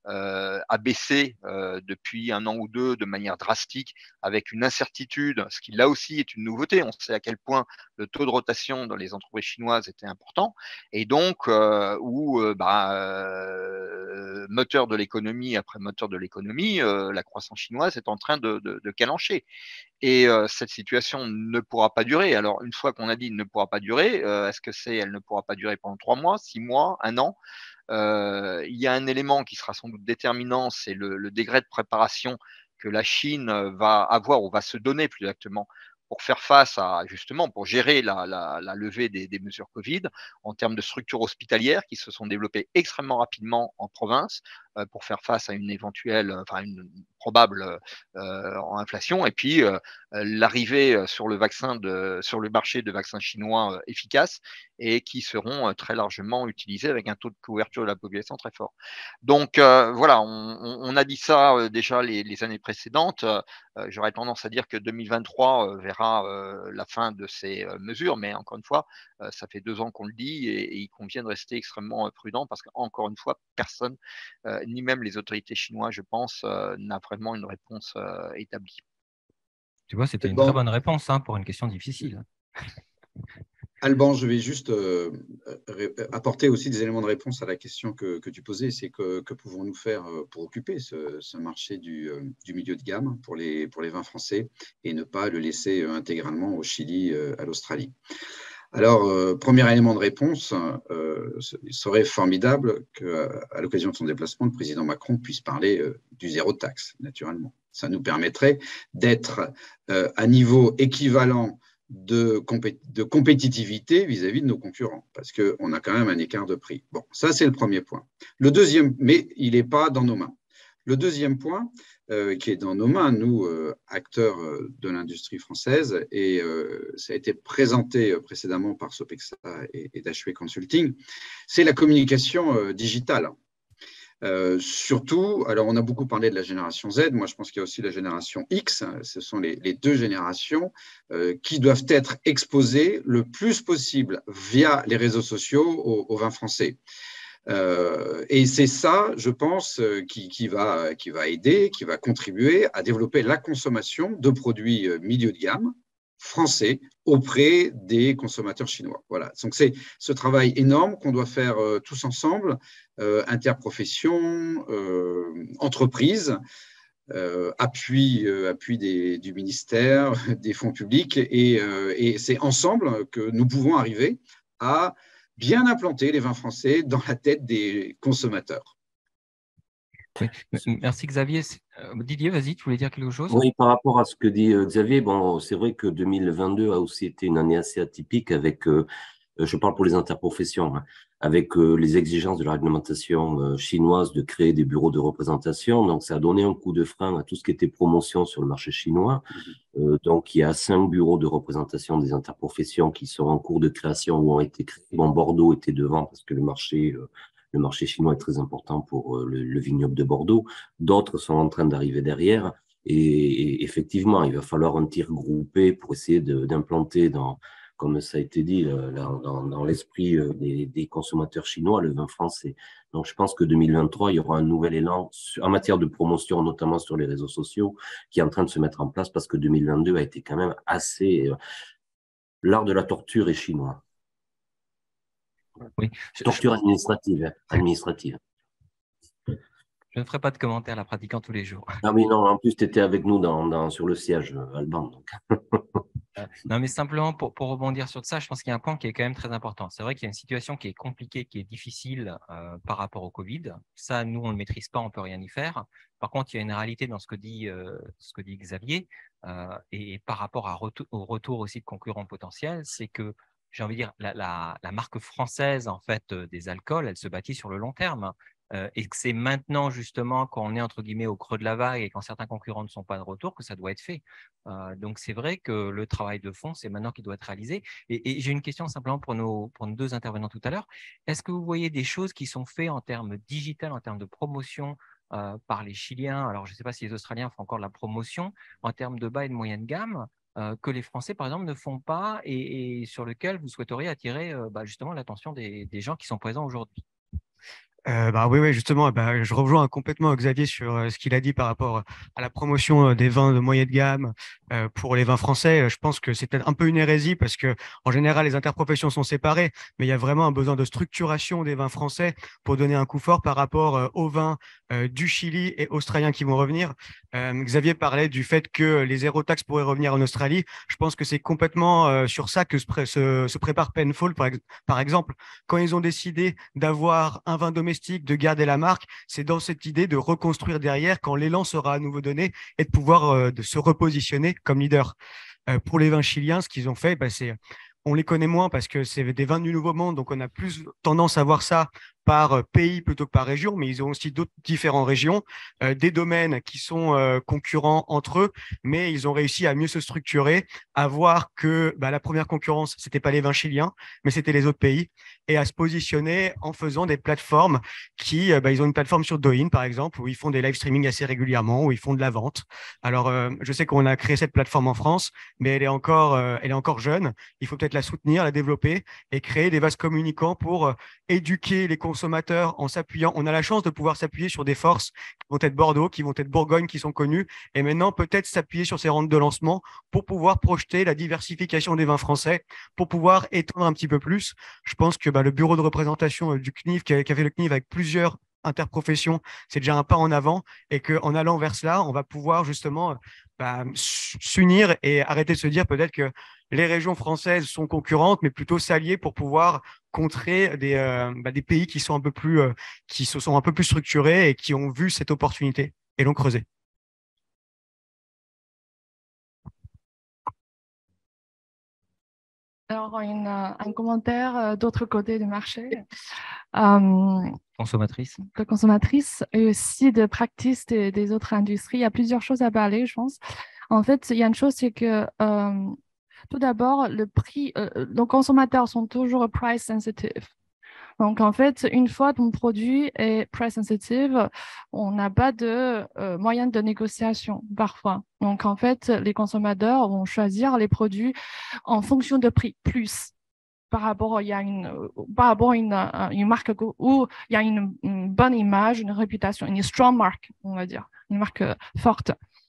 euh, a baissé euh, depuis un an ou deux de manière drastique, avec une incertitude, ce qui là aussi est une nouveauté. On sait à quel point le taux de rotation dans les entreprises chinoises était important, et donc euh, où euh, bah, euh, moteur de l'économie après moteur de l'économie, euh, la croissance chinoise est en train de, de, de calancher. Et euh, cette situation ne pourra pas durer. Alors, une fois qu'on a dit ne pourra pas durer, euh, est-ce que c'est elle ne pourra pas durer pendant trois mois, six mois, un an? Euh, il y a un élément qui sera sans doute déterminant, c'est le, le degré de préparation que la Chine va avoir ou va se donner plus exactement pour faire face à, justement, pour gérer la, la, la levée des, des mesures Covid en termes de structures hospitalières qui se sont développées extrêmement rapidement en province euh, pour faire face à une éventuelle, enfin une probable euh, en inflation, et puis euh, l'arrivée sur le vaccin de, sur le marché de vaccins chinois euh, efficaces et qui seront euh, très largement utilisés avec un taux de couverture de la population très fort. Donc euh, voilà, on, on, a dit ça euh, déjà les, les années précédentes. Euh, J'aurais tendance à dire que deux mille vingt-trois euh, verra euh, la fin de ces euh, mesures, mais encore une fois, euh, ça fait deux ans qu'on le dit et, et il convient de rester extrêmement euh, prudent parce qu'encore une fois, personne, euh, ni même les autorités chinoises, je pense, euh, n'a vraiment une réponse euh, établie. Tu vois, c'était une bon. très bonne réponse hein, pour une question difficile. Alban, je vais juste euh, apporter aussi des éléments de réponse à la question que, que tu posais. C'est que, que pouvons-nous faire pour occuper ce, ce marché du, du milieu de gamme pour les, pour les vins français et ne pas le laisser intégralement au Chili, à l'Australie? Alors, euh, premier élément de réponse, euh, il serait formidable qu'à l'occasion de son déplacement, le président Macron puisse parler euh, du zéro taxe, naturellement. Ça nous permettrait d'être euh, à niveau équivalent de, compé de compétitivité vis-à-vis -vis de nos concurrents, parce qu'on a quand même un écart de prix. Bon, ça, c'est le premier point. Le deuxième, mais il n'est pas dans nos mains. Le deuxième point, euh, qui est dans nos mains, nous, euh, acteurs euh, de l'industrie française, et euh, ça a été présenté euh, précédemment par Sopexa et, et d'H W Consulting, c'est la communication euh, digitale. Euh, surtout, alors on a beaucoup parlé de la génération Z, moi je pense qu'il y a aussi la génération X, ce sont les, les deux générations euh, qui doivent être exposées le plus possible via les réseaux sociaux aux, aux vins français. Euh, et c'est ça, je pense, qui, qui, va, qui va aider, qui va contribuer à développer la consommation de produits milieu de gamme français auprès des consommateurs chinois. Voilà. Donc c'est ce travail énorme qu'on doit faire euh, tous ensemble, euh, interprofession, euh, entreprises, euh, appui, euh, appui des, du ministère, des fonds publics, et, euh, et c'est ensemble que nous pouvons arriver à bien implanter les vins français dans la tête des consommateurs. Oui. Merci Xavier. Didier, vas-y, tu voulais dire quelque chose? Oui, par rapport à ce que dit Xavier, bon, c'est vrai que deux mille vingt-deux a aussi été une année assez atypique avec, euh, je parle pour les interprofessions, hein, avec euh, les exigences de la réglementation euh, chinoise de créer des bureaux de représentation. Donc, ça a donné un coup de frein à tout ce qui était promotion sur le marché chinois. Euh, donc, il y a cinq bureaux de représentation des interprofessions qui sont en cours de création ou ont été créés. Bon, Bordeaux était devant parce que le marché, euh, le marché chinois est très important pour euh, le, le vignoble de Bordeaux. D'autres sont en train d'arriver derrière. Et, et effectivement, il va falloir un tir groupé pour essayer d'implanter dans, comme ça a été dit, dans, dans, dans l'esprit des, des consommateurs chinois, le vin français. Donc, je pense que deux mille vingt-trois, il y aura un nouvel élan en matière de promotion, notamment sur les réseaux sociaux, qui est en train de se mettre en place parce que deux mille vingt-deux a été quand même assez… Euh, l'art de la torture est chinois. Oui. Torture administrative. administrative. Je ne ferai pas de commentaires, la pratiquant tous les jours. Ah oui, non, en plus, tu étais avec nous dans, dans, sur le siège, Alban. Donc. Non, mais simplement pour, pour rebondir sur ça, je pense qu'il y a un point qui est quand même très important. C'est vrai qu'il y a une situation qui est compliquée, qui est difficile euh, par rapport au Covid. Ça, nous, on ne le maîtrise pas, on ne peut rien y faire. Par contre, il y a une réalité dans ce que dit, euh, ce que dit Xavier. Euh, et par rapport à retour, au retour aussi de concurrents potentiels, c'est que, j'ai envie de dire, la, la, la marque française en fait, des alcools, elle se bâtit sur le long terme. Euh, et que c'est maintenant justement quand on est entre guillemets au creux de la vague et quand certains concurrents ne sont pas de retour que ça doit être fait. Euh, donc c'est vrai que le travail de fond, c'est maintenant qu'il doit être réalisé. Et, et j'ai une question simplement pour nos, pour nos deux intervenants tout à l'heure. Est-ce que vous voyez des choses qui sont faites en termes digital, en termes de promotion euh, par les Chiliens? Alors je ne sais pas si les Australiens font encore de la promotion en termes de bas et de moyenne gamme. Euh, que les Français, par exemple, ne font pas et, et sur lequel vous souhaiteriez attirer euh, bah, justement l'attention des, des gens qui sont présents aujourd'hui? Euh, bah oui, oui, justement, bah, je rejoins complètement Xavier sur euh, ce qu'il a dit par rapport à la promotion euh, des vins de moyenne gamme euh, pour les vins français. Je pense que c'est peut-être un peu une hérésie parce que en général, les interprofessions sont séparées, mais il y a vraiment un besoin de structuration des vins français pour donner un coup fort par rapport euh, aux vins euh, du Chili et australiens qui vont revenir. Euh, Xavier parlait du fait que les zéro taxes pourraient revenir en Australie. Je pense que c'est complètement euh, sur ça que se, pré se, se prépare Penfolds, par, ex par exemple, quand ils ont décidé d'avoir un vin domestique, de garder la marque, c'est dans cette idée de reconstruire derrière quand l'élan sera à nouveau donné et de pouvoir euh, de se repositionner comme leader. Euh, pour les vins chiliens, ce qu'ils ont fait, bah, c'est on les connaît moins parce que c'est des vins du Nouveau Monde, donc on a plus tendance à voir ça par euh, pays plutôt que par région, mais ils ont aussi d'autres différentes régions, euh, des domaines qui sont euh, concurrents entre eux, mais ils ont réussi à mieux se structurer, à voir que bah, la première concurrence, c'était pas les vins chiliens, mais c'était les autres pays, et à se positionner en faisant des plateformes qui, euh, bah, ils ont une plateforme sur Douyin, par exemple, où ils font des live streaming assez régulièrement, où ils font de la vente. Alors, euh, je sais qu'on a créé cette plateforme en France, mais elle est encore, euh, elle est encore jeune. Il faut peut-être la soutenir, la développer et créer des vases communicants pour euh, éduquer les consommateurs en s'appuyant. On a la chance de pouvoir s'appuyer sur des forces qui vont être Bordeaux, qui vont être Bourgogne, qui sont connues, et maintenant peut-être s'appuyer sur ces rentes de lancement pour pouvoir projeter la diversification des vins français, pour pouvoir étendre un petit peu plus. Je pense que bah, le bureau de représentation euh, du C N I V, qui a, qui a fait le C N I V avec plusieurs interprofessions, c'est déjà un pas en avant, et qu'en allant vers cela, on va pouvoir justement bah, s'unir et arrêter de se dire peut-être que les régions françaises sont concurrentes, mais plutôt s'allier pour pouvoir contrer des, euh, bah, des pays qui sont un peu plus, euh, qui se sont un peu plus structurés et qui ont vu cette opportunité et l'ont creusé. Alors, une, un commentaire d'autre côté du marché. Euh, consommatrice. De consommatrice et aussi de practice des, des autres industries. Il y a plusieurs choses à parler, je pense. En fait, il y a une chose, c'est que euh, tout d'abord, le prix, euh, nos consommateurs sont toujours price sensitive. Donc, en fait, une fois ton produit est price sensitive, on n'a pas de euh, moyen de négociation parfois. Donc, en fait, les consommateurs vont choisir les produits en fonction de prix plus par rapport, il y a une, par rapport à une, une marque où il y a une, une bonne image, une réputation, une strong marque, on va dire, une marque forte.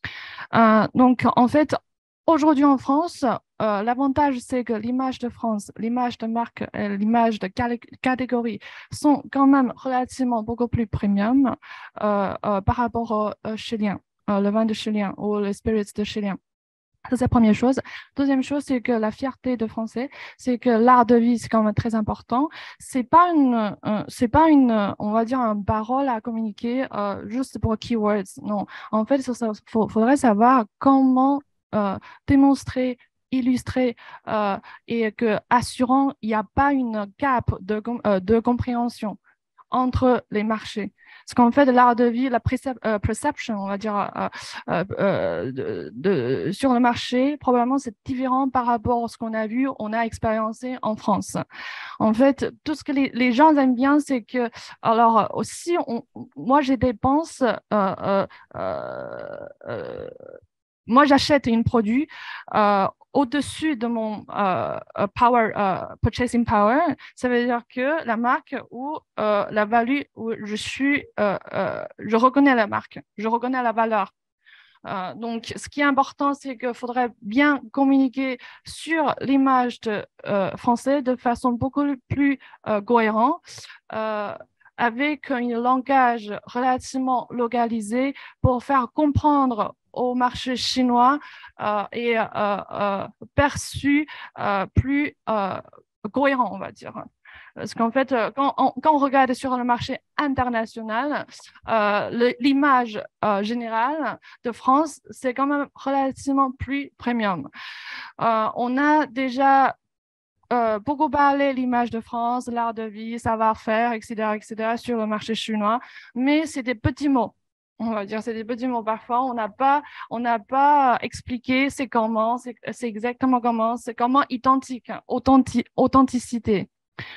Euh, donc, en fait, aujourd'hui en France, euh, l'avantage, c'est que l'image de France, l'image de marque, et l'image de catégorie sont quand même relativement beaucoup plus premium euh, euh, par rapport au, au chilien, euh, le vin de chilien ou les spirits de chilien. Ça, c'est la première chose. Deuxième chose, c'est que la fierté de français, c'est que l'art de vie, c'est quand même très important. C'est pas une, euh, c'est pas une, on va dire, une parole à communiquer euh, juste pour keywords. Non. En fait, il faudrait savoir comment euh, démontrer, illustrer euh, et que assurant, il n'y a pas une gap de, euh, de compréhension entre les marchés. Parce qu'en fait, l'art de vie, la percep euh, perception, on va dire, euh, euh, euh, de, de, sur le marché, probablement c'est différent par rapport à ce qu'on a vu, on a expériencé en France. En fait, tout ce que les, les gens aiment bien, c'est que, alors aussi, on, moi, j'ai dépense, euh, euh, euh, euh, moi, j'achète un produit euh, au-dessus de mon euh, power, euh, purchasing power. Ça veut dire que la marque ou euh, la value où je suis, euh, euh, je reconnais la marque, je reconnais la valeur. Euh, donc, ce qui est important, c'est qu'il faudrait bien communiquer sur l'image de euh, français de façon beaucoup plus euh, cohérente. Euh, avec un langage relativement localisé pour faire comprendre au marché chinois euh, et euh, euh, perçu euh, plus euh, cohérent, on va dire. Parce qu'en fait, quand on, quand on regarde sur le marché international, euh, l'image euh, générale de France, c'est quand même relativement plus premium. Euh, on a déjà Euh, beaucoup parlé l'image de France, l'art de vie, savoir-faire, et cetera, et cetera sur le marché chinois, mais c'est des petits mots. On va dire, c'est des petits mots. Parfois, on n'a pas, on n'a pas expliqué c'est comment, c'est exactement comment, c'est comment identique, authentic, authenticité.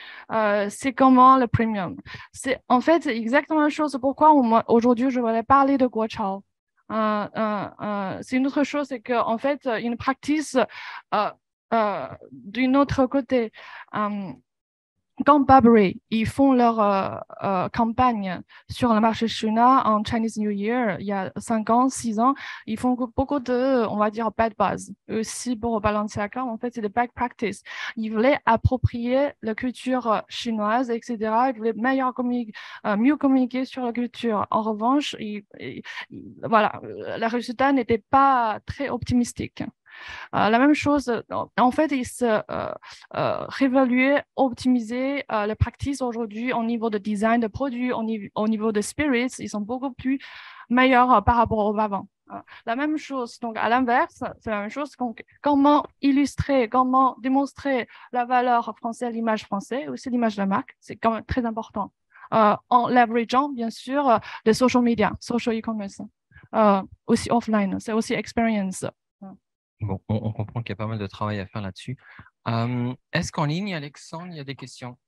Euh, c'est comment le premium. C'est en fait exactement la chose. Pourquoi aujourd'hui je voulais parler de Guochao. Euh, euh, euh, c'est une autre chose, c'est qu'en fait, une pratique euh, euh, d'un autre côté. Euh, quand Burberry, ils font leur euh, euh, campagne sur le marché chinois en Chinese New Year, il y a cinq ans, six ans, ils font beaucoup de, on va dire, bad buzz. Aussi pour Balenciaga, en fait, c'est des bad practice. Ils voulaient approprier la culture chinoise, et cetera. Ils voulaient meilleur communi- euh, mieux communiquer sur la culture. En revanche, ils, ils, voilà, le résultat n'était pas très optimistique. Euh, la même chose, en fait, ils se euh, euh, réévaluaient, optimisaient euh, les pratiques aujourd'hui au niveau de design de produits, au, niveau, au niveau de spirits, ils sont beaucoup plus meilleurs euh, par rapport au avant. Euh, la même chose, donc à l'inverse, c'est la même chose. Donc, comment illustrer, comment démontrer la valeur française, l'image française, aussi l'image de la marque, c'est quand même très important. Euh, en leverageant, bien sûr, euh, les social media, social e-commerce, euh, aussi offline, c'est aussi experience. Bon, on, on comprend qu'il y a pas mal de travail à faire là-dessus. Euh, est-ce qu'en ligne, Alexandre, il y a des questions?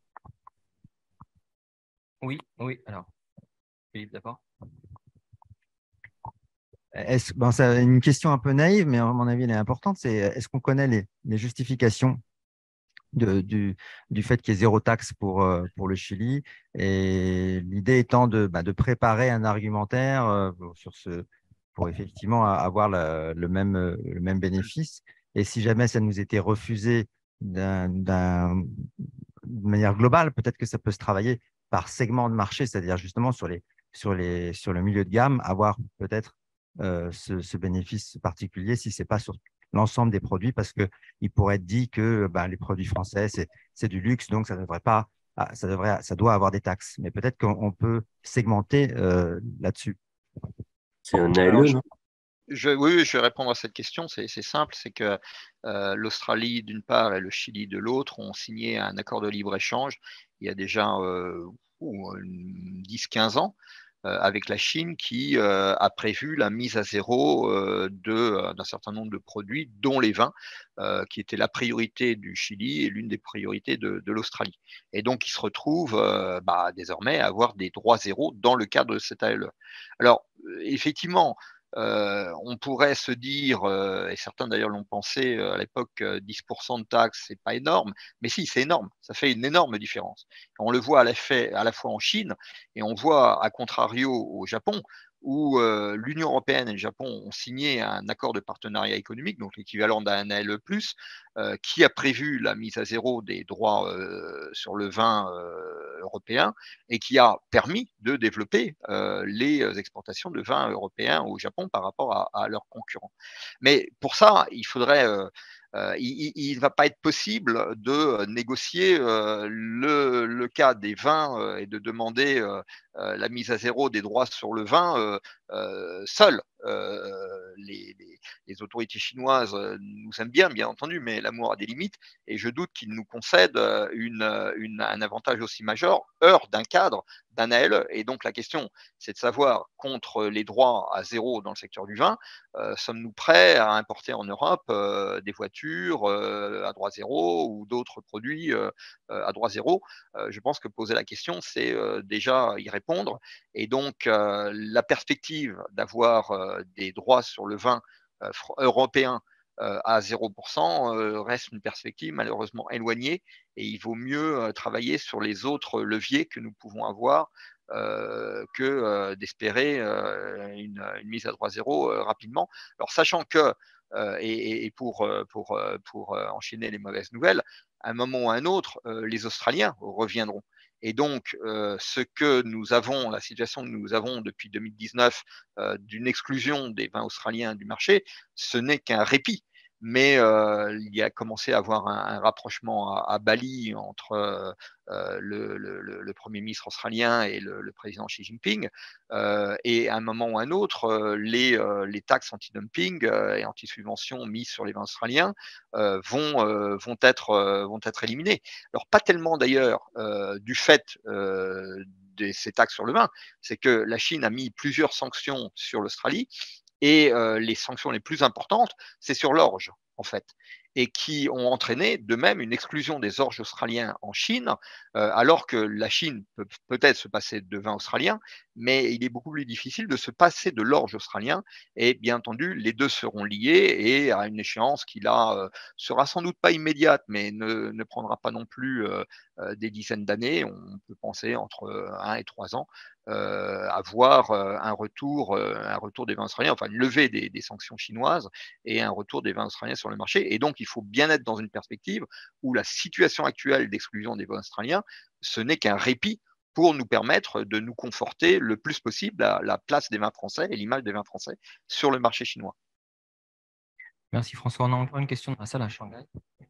Oui, oui, alors, Philippe, d'abord. Est-ce, bon, c'est une question un peu naïve, mais à mon avis, elle est importante. C'est est-ce qu'on connaît les, les justifications de, du, du fait qu'il y ait zéro taxe pour, euh, pour le Chili? Et l'idée étant de, bah, de préparer un argumentaire euh, sur ce, pour effectivement avoir le, le même, le même bénéfice. Et si jamais ça nous était refusé d'un, d'un, de manière globale, peut-être que ça peut se travailler par segment de marché, c'est-à-dire justement sur, les, sur, les, sur le milieu de gamme, avoir peut-être euh, ce, ce bénéfice particulier si ce n'est pas sur l'ensemble des produits, parce qu'il pourrait être dit que ben, les produits français, c'est du luxe, donc ça devrait pas, ça, devrait, ça doit avoir des taxes. Mais peut-être qu'on peut segmenter euh, là-dessus. C'est un A L E, non? Je, oui, je vais répondre à cette question. C'est simple, c'est que euh, l'Australie d'une part et le Chili de l'autre ont signé un accord de libre-échange il y a déjà euh, dix quinze ans euh, avec la Chine qui euh, a prévu la mise à zéro euh, d'un certain nombre de produits, dont les vins, euh, qui était la priorité du Chili et l'une des priorités de, de l'Australie. Et donc, ils se retrouvent euh, bah, désormais à avoir des droits zéro dans le cadre de cette A L E. Alors, effectivement, Euh, on pourrait se dire, euh, et certains d'ailleurs l'ont pensé euh, à l'époque, euh, dix pour cent de taxes, c'est pas énorme, mais si, c'est énorme, ça fait une énorme différence. On le voit à la, fait, à la fois en Chine et on voit à contrario au Japon, où euh, l'Union européenne et le Japon ont signé un accord de partenariat économique, donc l'équivalent d'un A L E plus, euh, qui a prévu la mise à zéro des droits euh, sur le vin euh, européen et qui a permis de développer euh, les exportations de vin européens au Japon par rapport à, à leurs concurrents. Mais pour ça, il faudrait... Euh, Euh, il ne va pas être possible de négocier euh, le, le cas des vins euh, et de demander euh, euh, la mise à zéro des droits sur le vin euh, euh, seul. Euh, les, les, les autorités chinoises nous aiment bien, bien entendu, mais l'amour a des limites et je doute qu'ils nous concèdent une, une, un avantage aussi majeur hors d'un cadre, d'un A L E. Et donc la question, c'est de savoir, contre les droits à zéro dans le secteur du vin, euh, sommes-nous prêts à importer en Europe euh, des voitures euh, à droit zéro ou d'autres produits euh, à droit zéro? euh, Je pense que poser la question, c'est euh, déjà y répondre. Et donc euh, la perspective d'avoir euh, des droits sur le vin euh, européen euh, à zéro pour cent euh, reste une perspective malheureusement éloignée et il vaut mieux euh, travailler sur les autres leviers que nous pouvons avoir euh, que euh, d'espérer euh, une, une mise à droit zéro euh, rapidement. Alors sachant que, euh, et, et pour, pour, pour enchaîner les mauvaises nouvelles, à un moment ou à un autre, euh, les Australiens reviendront. Et donc, euh, ce que nous avons, la situation que nous avons depuis deux mille dix-neuf euh, d'une exclusion des vins australiens du marché, ce n'est qu'un répit. Mais euh, il y a commencé à avoir un, un rapprochement à, à Bali entre euh, le, le, le Premier ministre australien et le, le président Xi Jinping. Euh, et à un moment ou à un autre, euh, les, euh, les taxes anti-dumping euh, et anti-subvention mises sur les vins australiens euh, vont, euh, vont, être, euh, vont être éliminées. Alors, pas tellement d'ailleurs euh, du fait euh, de ces taxes sur le vin, c'est que la Chine a mis plusieurs sanctions sur l'Australie et euh, les sanctions les plus importantes, c'est sur l'orge, en fait. et qui ont entraîné de même une exclusion des orges australiens en Chine, euh, alors que la Chine peut peut-être se passer de vin australien, mais il est beaucoup plus difficile de se passer de l'orge australien, et bien entendu, les deux seront liés, et à une échéance qui là euh, sera sans doute pas immédiate, mais ne, ne prendra pas non plus euh, euh, des dizaines d'années, on peut penser entre un et trois ans, euh, avoir euh, un retour, euh, un retour des vins australiens, enfin une levée des, des sanctions chinoises et un retour des vins australiens sur le marché. Et donc, il faut bien être dans une perspective où la situation actuelle d'exclusion des vins australiens, ce n'est qu'un répit pour nous permettre de nous conforter le plus possible à la place des vins français et l'image des vins français sur le marché chinois. Merci François. On a encore une question dans la salle à Shanghai.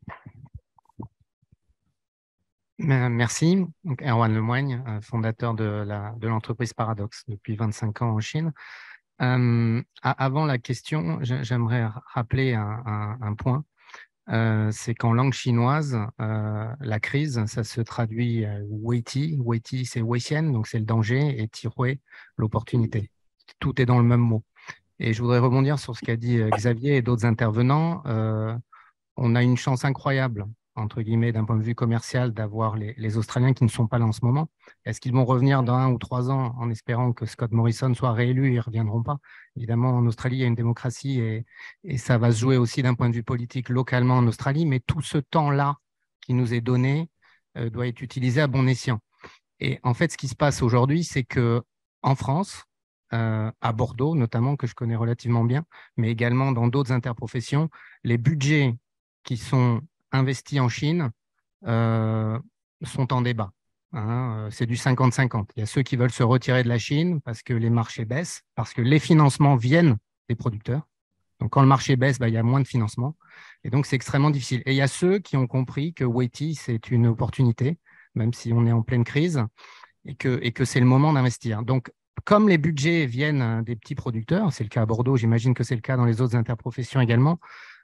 Merci. Donc, Erwan Lemoigne, fondateur de l'entreprise Paradox depuis vingt-cinq ans en Chine. Euh, avant la question, j'aimerais rappeler un, un, un point. Euh, c'est qu'en langue chinoise, euh, la crise, ça se traduit euh, Weiti. Weiti, c'est Weixian, donc c'est le danger, et Tihui, l'opportunité. Tout est dans le même mot. Et je voudrais rebondir sur ce qu'a dit Xavier et d'autres intervenants. Euh, on a une chance incroyable, entre guillemets, d'un point de vue commercial, d'avoir les, les Australiens qui ne sont pas là en ce moment. Est-ce qu'ils vont revenir dans un ou trois ans en espérant que Scott Morrison soit réélu? Ils ne reviendront pas. Évidemment, en Australie, il y a une démocratie et, et ça va se jouer aussi d'un point de vue politique localement en Australie, mais tout ce temps-là qui nous est donné euh, doit être utilisé à bon escient. Et en fait, ce qui se passe aujourd'hui, c'est qu'en France, euh, à Bordeaux notamment, que je connais relativement bien, mais également dans d'autres interprofessions, les budgets qui sont investis en Chine euh, sont en débat. Hein, c'est du cinquante cinquante. Il y a ceux qui veulent se retirer de la Chine parce que les marchés baissent, parce que les financements viennent des producteurs. Donc, quand le marché baisse, bah, il y a moins de financement. Et donc, c'est extrêmement difficile. Et il y a ceux qui ont compris que Weiti, c'est une opportunité, même si on est en pleine crise, et que, et que c'est le moment d'investir. Donc, comme les budgets viennent des petits producteurs, c'est le cas à Bordeaux, j'imagine que c'est le cas dans les autres interprofessions également,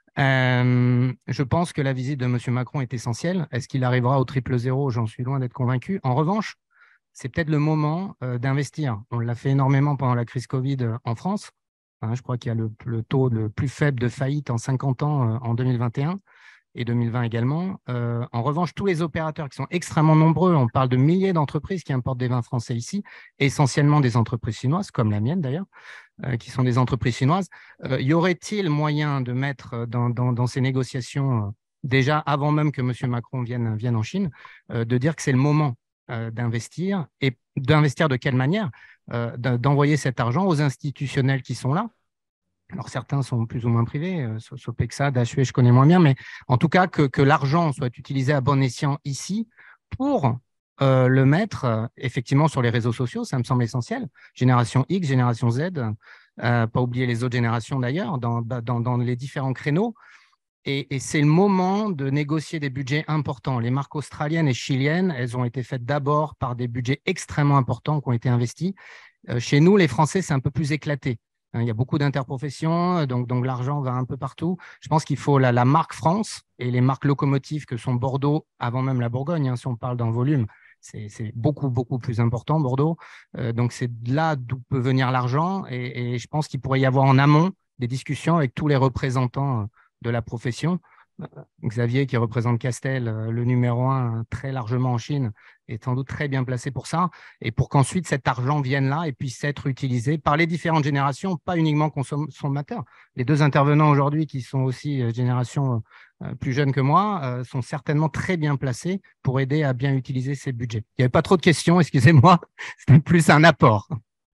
Euh, je pense que la visite de M. Macron est essentielle. Est-ce qu'il arrivera au triple zéro? J'en suis loin d'être convaincu. En revanche, c'est peut-être le moment euh, d'investir. On l'a fait énormément pendant la crise Covid en France. Hein, je crois qu'il y a le, le taux le plus faible de faillite en cinquante ans euh, en deux mille vingt et un et deux mille vingt également. Euh, en revanche, tous les opérateurs qui sont extrêmement nombreux, on parle de milliers d'entreprises qui importent des vins français ici, essentiellement des entreprises chinoises, comme la mienne d'ailleurs, Euh, qui sont des entreprises chinoises. Euh, y aurait-il moyen de mettre dans, dans, dans ces négociations, euh, déjà avant même que M. Macron vienne, vienne en Chine, euh, de dire que c'est le moment euh, d'investir, et d'investir de quelle manière? euh, D'envoyer cet argent aux institutionnels qui sont là. Alors, certains sont plus ou moins privés, euh, Sopexa, H U E, je connais moins bien, mais en tout cas, que, que l'argent soit utilisé à bon escient ici pour Euh, le mettre euh, effectivement sur les réseaux sociaux, ça me semble essentiel. Génération X, génération Z, euh, pas oublier les autres générations d'ailleurs, dans, dans, dans les différents créneaux. Et, et c'est le moment de négocier des budgets importants. Les marques australiennes et chiliennes, elles ont été faites d'abord par des budgets extrêmement importants qui ont été investis. Euh, chez nous, les Français, c'est un peu plus éclaté. Il y a beaucoup d'interprofessions, donc, donc l'argent va un peu partout. Je pense qu'il faut la, la marque France et les marques locomotives que sont Bordeaux, avant même la Bourgogne, hein, si on parle d'un volume. C'est beaucoup, beaucoup plus important, Bordeaux. Euh, donc, c'est là d'où peut venir l'argent. Et, et je pense qu'il pourrait y avoir en amont des discussions avec tous les représentants de la profession. Xavier, qui représente Castel, le numéro un très largement en Chine, est sans doute très bien placé pour ça. Et pour qu'ensuite cet argent vienne là et puisse être utilisé par les différentes générations, pas uniquement consommateurs. Les deux intervenants aujourd'hui, qui sont aussi génération plus jeune que moi, sont certainement très bien placés pour aider à bien utiliser ces budgets. Il n'y avait pas trop de questions, excusez-moi, c'était plus un apport.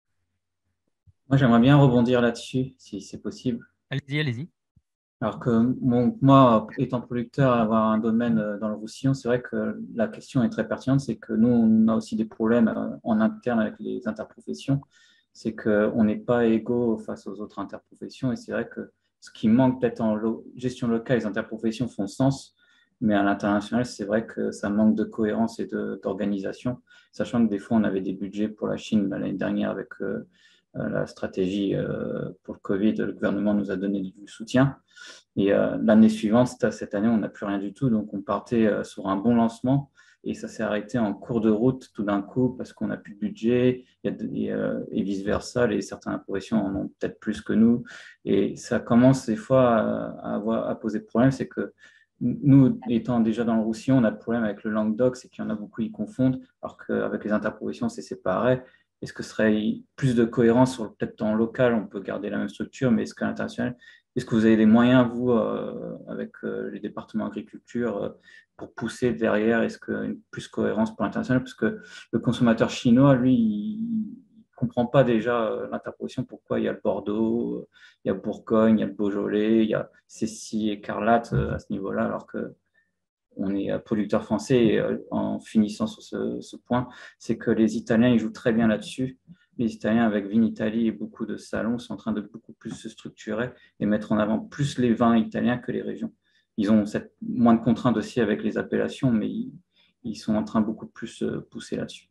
Moi, j'aimerais bien rebondir là-dessus, si c'est possible. Allez-y, allez-y. Alors que mon, moi, étant producteur, avoir un domaine dans le Roussillon, c'est vrai que la question est très pertinente, c'est que nous, on a aussi des problèmes en interne avec les interprofessions, c'est qu'on n'est pas égaux face aux autres interprofessions, et c'est vrai que ce qui manque peut-être en lo gestion locale, les interprofessions font sens, mais à l'international, c'est vrai que ça manque de cohérence et d'organisation, sachant que des fois, on avait des budgets pour la Chine l'année dernière avec euh, la stratégie euh, pour le Covid, le gouvernement nous a donné du soutien. Et euh, l'année suivante, cette année, on n'a plus rien du tout. Donc, on partait euh, sur un bon lancement. et ça s'est arrêté en cours de route tout d'un coup parce qu'on n'a plus de budget il y a de, et, euh, et vice-versa. Les certaines professions en ont peut-être plus que nous et ça commence des fois à, à, avoir, à poser problème. C'est que nous, étant déjà dans le Roussillon, on a le problème avec le Languedoc, c'est qu'il y en a beaucoup qui confondent, alors qu'avec les interprofessions, c'est séparé. Est-ce que ce serait plus de cohérence sur peut-être en local, on peut garder la même structure, mais est-ce qu'à l'international, est-ce que vous avez des moyens, vous, euh, avec euh, les départements agriculture, euh, pour pousser derrière, est-ce qu'une plus cohérence pour l'international? Parce que le consommateur chinois, lui, il ne comprend pas déjà euh, l'interprofession, pourquoi il y a le Bordeaux, il y a Bourgogne, il y a le Beaujolais, il y a Cécy Écarlate euh, à ce niveau-là, alors que on est producteur français et euh, en finissant sur ce, ce point, c'est que les Italiens, ils jouent très bien là-dessus. Les Italiens, avec Vinitaly et beaucoup de salons, sont en train de beaucoup plus se structurer et mettre en avant plus les vins italiens que les régions. Ils ont cette, moins de contraintes aussi avec les appellations, mais ils, ils sont en train de beaucoup plus se pousser là-dessus.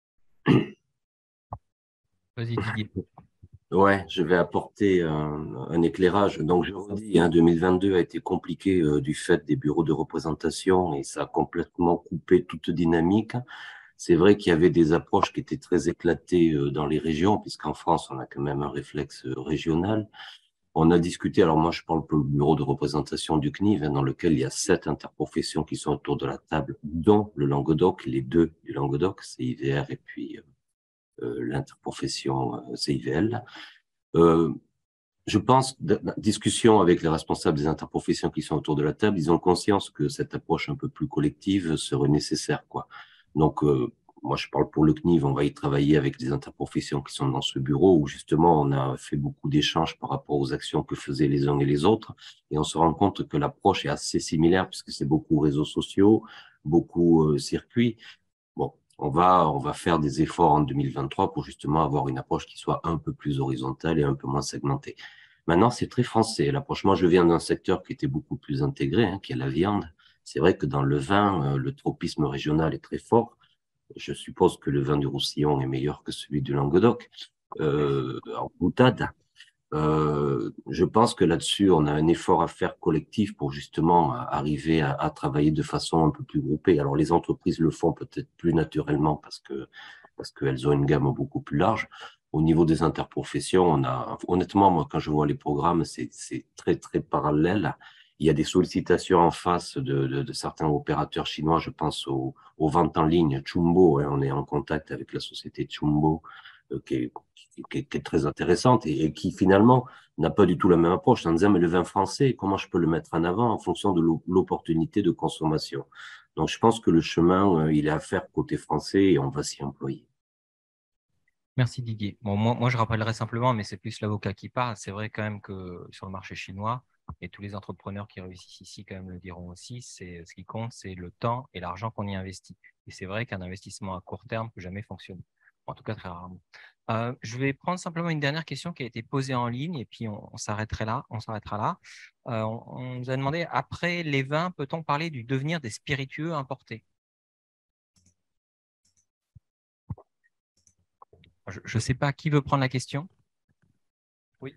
Vas-y, Didier. Ouais, je vais apporter un, un éclairage. Donc, je redis, hein, deux mille vingt-deux a été compliqué euh, du fait des bureaux de représentation et ça a complètement coupé toute dynamique. C'est vrai qu'il y avait des approches qui étaient très éclatées euh, dans les régions, puisqu'en France, on a quand même un réflexe euh, régional. On a discuté, alors moi, je parle pour le bureau de représentation du C N I V, hein, dans lequel il y a sept interprofessions qui sont autour de la table, dont le Languedoc, les deux du Languedoc, C I V R et puis... Euh, Euh, l'interprofession euh, C I V L. Euh, je pense, discussion avec les responsables des interprofessions qui sont autour de la table, ils ont conscience que cette approche un peu plus collective serait nécessaire, quoi. Donc, euh, moi, je parle pour le C N I V, on va y travailler avec les interprofessions qui sont dans ce bureau où justement on a fait beaucoup d'échanges par rapport aux actions que faisaient les uns et les autres et on se rend compte que l'approche est assez similaire puisque c'est beaucoup réseaux sociaux, beaucoup euh, circuits. Bon, on va, on va faire des efforts en deux mille vingt-trois pour justement avoir une approche qui soit un peu plus horizontale et un peu moins segmentée. Maintenant, c'est très français. L'approche, moi, je viens d'un secteur qui était beaucoup plus intégré, hein, qui est la viande. C'est vrai que dans le vin, euh, le tropisme régional est très fort. Je suppose que le vin du Roussillon est meilleur que celui du Languedoc, euh, en boutade. Euh, je pense que là-dessus, on a un effort à faire collectif pour justement arriver à, à travailler de façon un peu plus groupée. Alors, les entreprises le font peut-être plus naturellement parce que parce qu'elles ont une gamme beaucoup plus large. Au niveau des interprofessions, on a, honnêtement, moi, quand je vois les programmes, c'est c'est très, très parallèle. Il y a des sollicitations en face de, de, de certains opérateurs chinois. Je pense aux, aux ventes en ligne Chumbo. Hein, on est en contact avec la société Chumbo, euh, qui est Qui est, qui est très intéressante et, et qui finalement n'a pas du tout la même approche en disant mais le vin français, comment je peux le mettre en avant en fonction de l'opportunité de consommation. Donc je pense que le chemin, euh, il est à faire côté français et on va s'y employer. Merci Didier. Bon, moi, moi, je rappellerai simplement, mais c'est plus l'avocat qui parle. C'est vrai quand même que sur le marché chinois, et tous les entrepreneurs qui réussissent ici quand même le diront aussi, c'est ce qui compte, c'est le temps et l'argent qu'on y investit. Et c'est vrai qu'un investissement à court terme peut jamais fonctionner. En tout cas, très rarement. Euh, je vais prendre simplement une dernière question qui a été posée en ligne et puis on, on s'arrêtera là. On s'arrêtera là. Euh, on, on nous a demandé, après les vins, peut-on parler du devenir des spiritueux importés? Je ne sais pas qui veut prendre la question. Oui.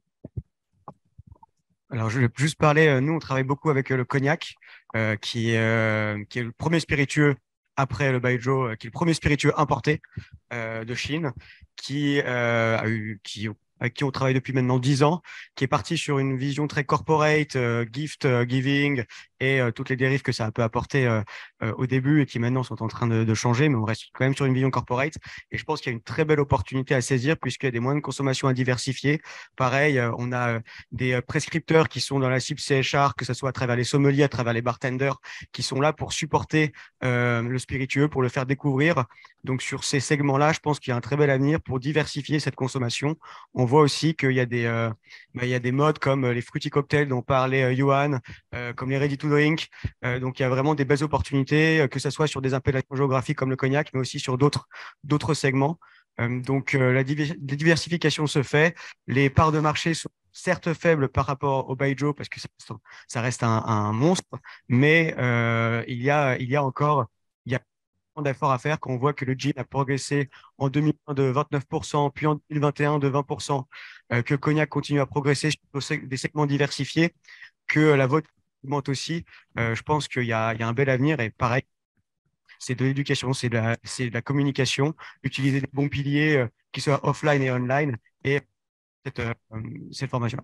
Alors, je vais juste parler, nous, on travaille beaucoup avec le cognac, euh, qui, euh, qui est le premier spiritueux après le baijiu, qui est le premier spiritueux importé euh, de Chine, qui, euh, a eu, qui, avec qui on travaille depuis maintenant dix ans, qui est parti sur une vision très corporate, euh, gift euh, giving et euh, toutes les dérives que ça peut apporter euh, euh, au début et qui maintenant sont en train de, de changer, mais on reste quand même sur une vision corporate. Et je pense qu'il y a une très belle opportunité à saisir puisqu'il y a des moyens de consommation à diversifier. Pareil, euh, on a euh, des prescripteurs qui sont dans la cible C H R, que ce soit à travers les sommeliers, à travers les bartenders, qui sont là pour supporter euh, le spiritueux, pour le faire découvrir. Donc sur ces segments-là, je pense qu'il y a un très bel avenir pour diversifier cette consommation. On voit aussi qu'il y a des, euh, bah, il y a des modes comme les fruity cocktails dont parlait euh, Johan, euh, comme les ready to drink. Euh, donc il y a vraiment des belles opportunités, euh, que ce soit sur des appellations géographiques comme le cognac, mais aussi sur d'autres d'autres segments. Euh, donc euh, la, div la diversification se fait. Les parts de marché sont certes faibles par rapport au baijiu parce que ça, ça reste un, un monstre, mais euh, il y a il y a encore il y a d'efforts à faire quand on voit que le gin a progressé en deux mille vingt de vingt-neuf pour cent, puis en deux mille vingt et un de vingt pour cent, euh, que le cognac continue à progresser sur des segments diversifiés, que la vodka augmente aussi. Euh, je pense qu'il y a, il y a un bel avenir et pareil, c'est de l'éducation, c'est de, la, de la communication, utiliser des bons piliers euh, qui soient offline et online et cette, euh, cette formation.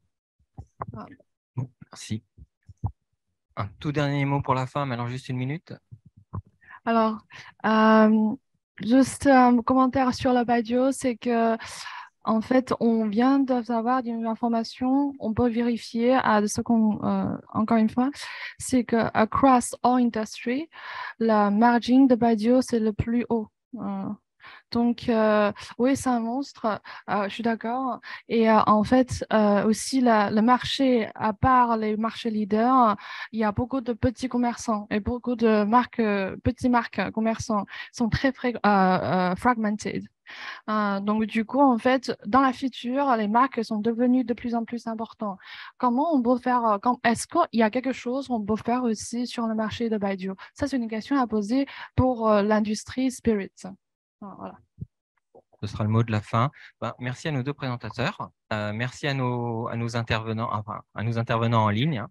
Bon, merci. Un tout dernier mot pour la fin, mais alors juste une minute. Alors, euh, juste un commentaire sur le Baijiu, c'est que en fait, on vient d'avoir une information, on peut vérifier à ce qu'on, euh, encore une fois, c'est que across all industry, la margin de Baijiu, c'est le plus haut. Euh, donc, euh, oui, c'est un monstre, euh, je suis d'accord. Et euh, en fait, euh, aussi, la, le marché, à part les marchés leaders, il y a beaucoup de petits commerçants et beaucoup de marques, euh, petits marques commerçants sont très, très euh, euh, fragmented. Euh, donc, du coup, en fait, dans la future, les marques sont devenues de plus en plus importantes. Comment on peut faire, est-ce qu'il y a quelque chose qu'on peut faire aussi sur le marché de Baijiu? Ça, c'est une question à poser pour euh, l'industrie spirit. Voilà. Ce sera le mot de la fin. Ben, merci à nos deux présentateurs. Euh, merci à nos, à nos intervenants, enfin, à nos intervenants en ligne.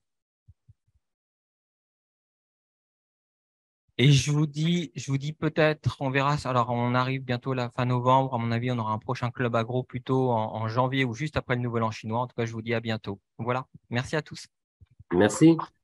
Et je vous dis, je vous dis peut-être, on verra. Alors, on arrive bientôt à la fin novembre. À mon avis, on aura un prochain club agro plutôt en, en janvier ou juste après le Nouvel An chinois. En tout cas, je vous dis à bientôt. Voilà. Merci à tous. Merci.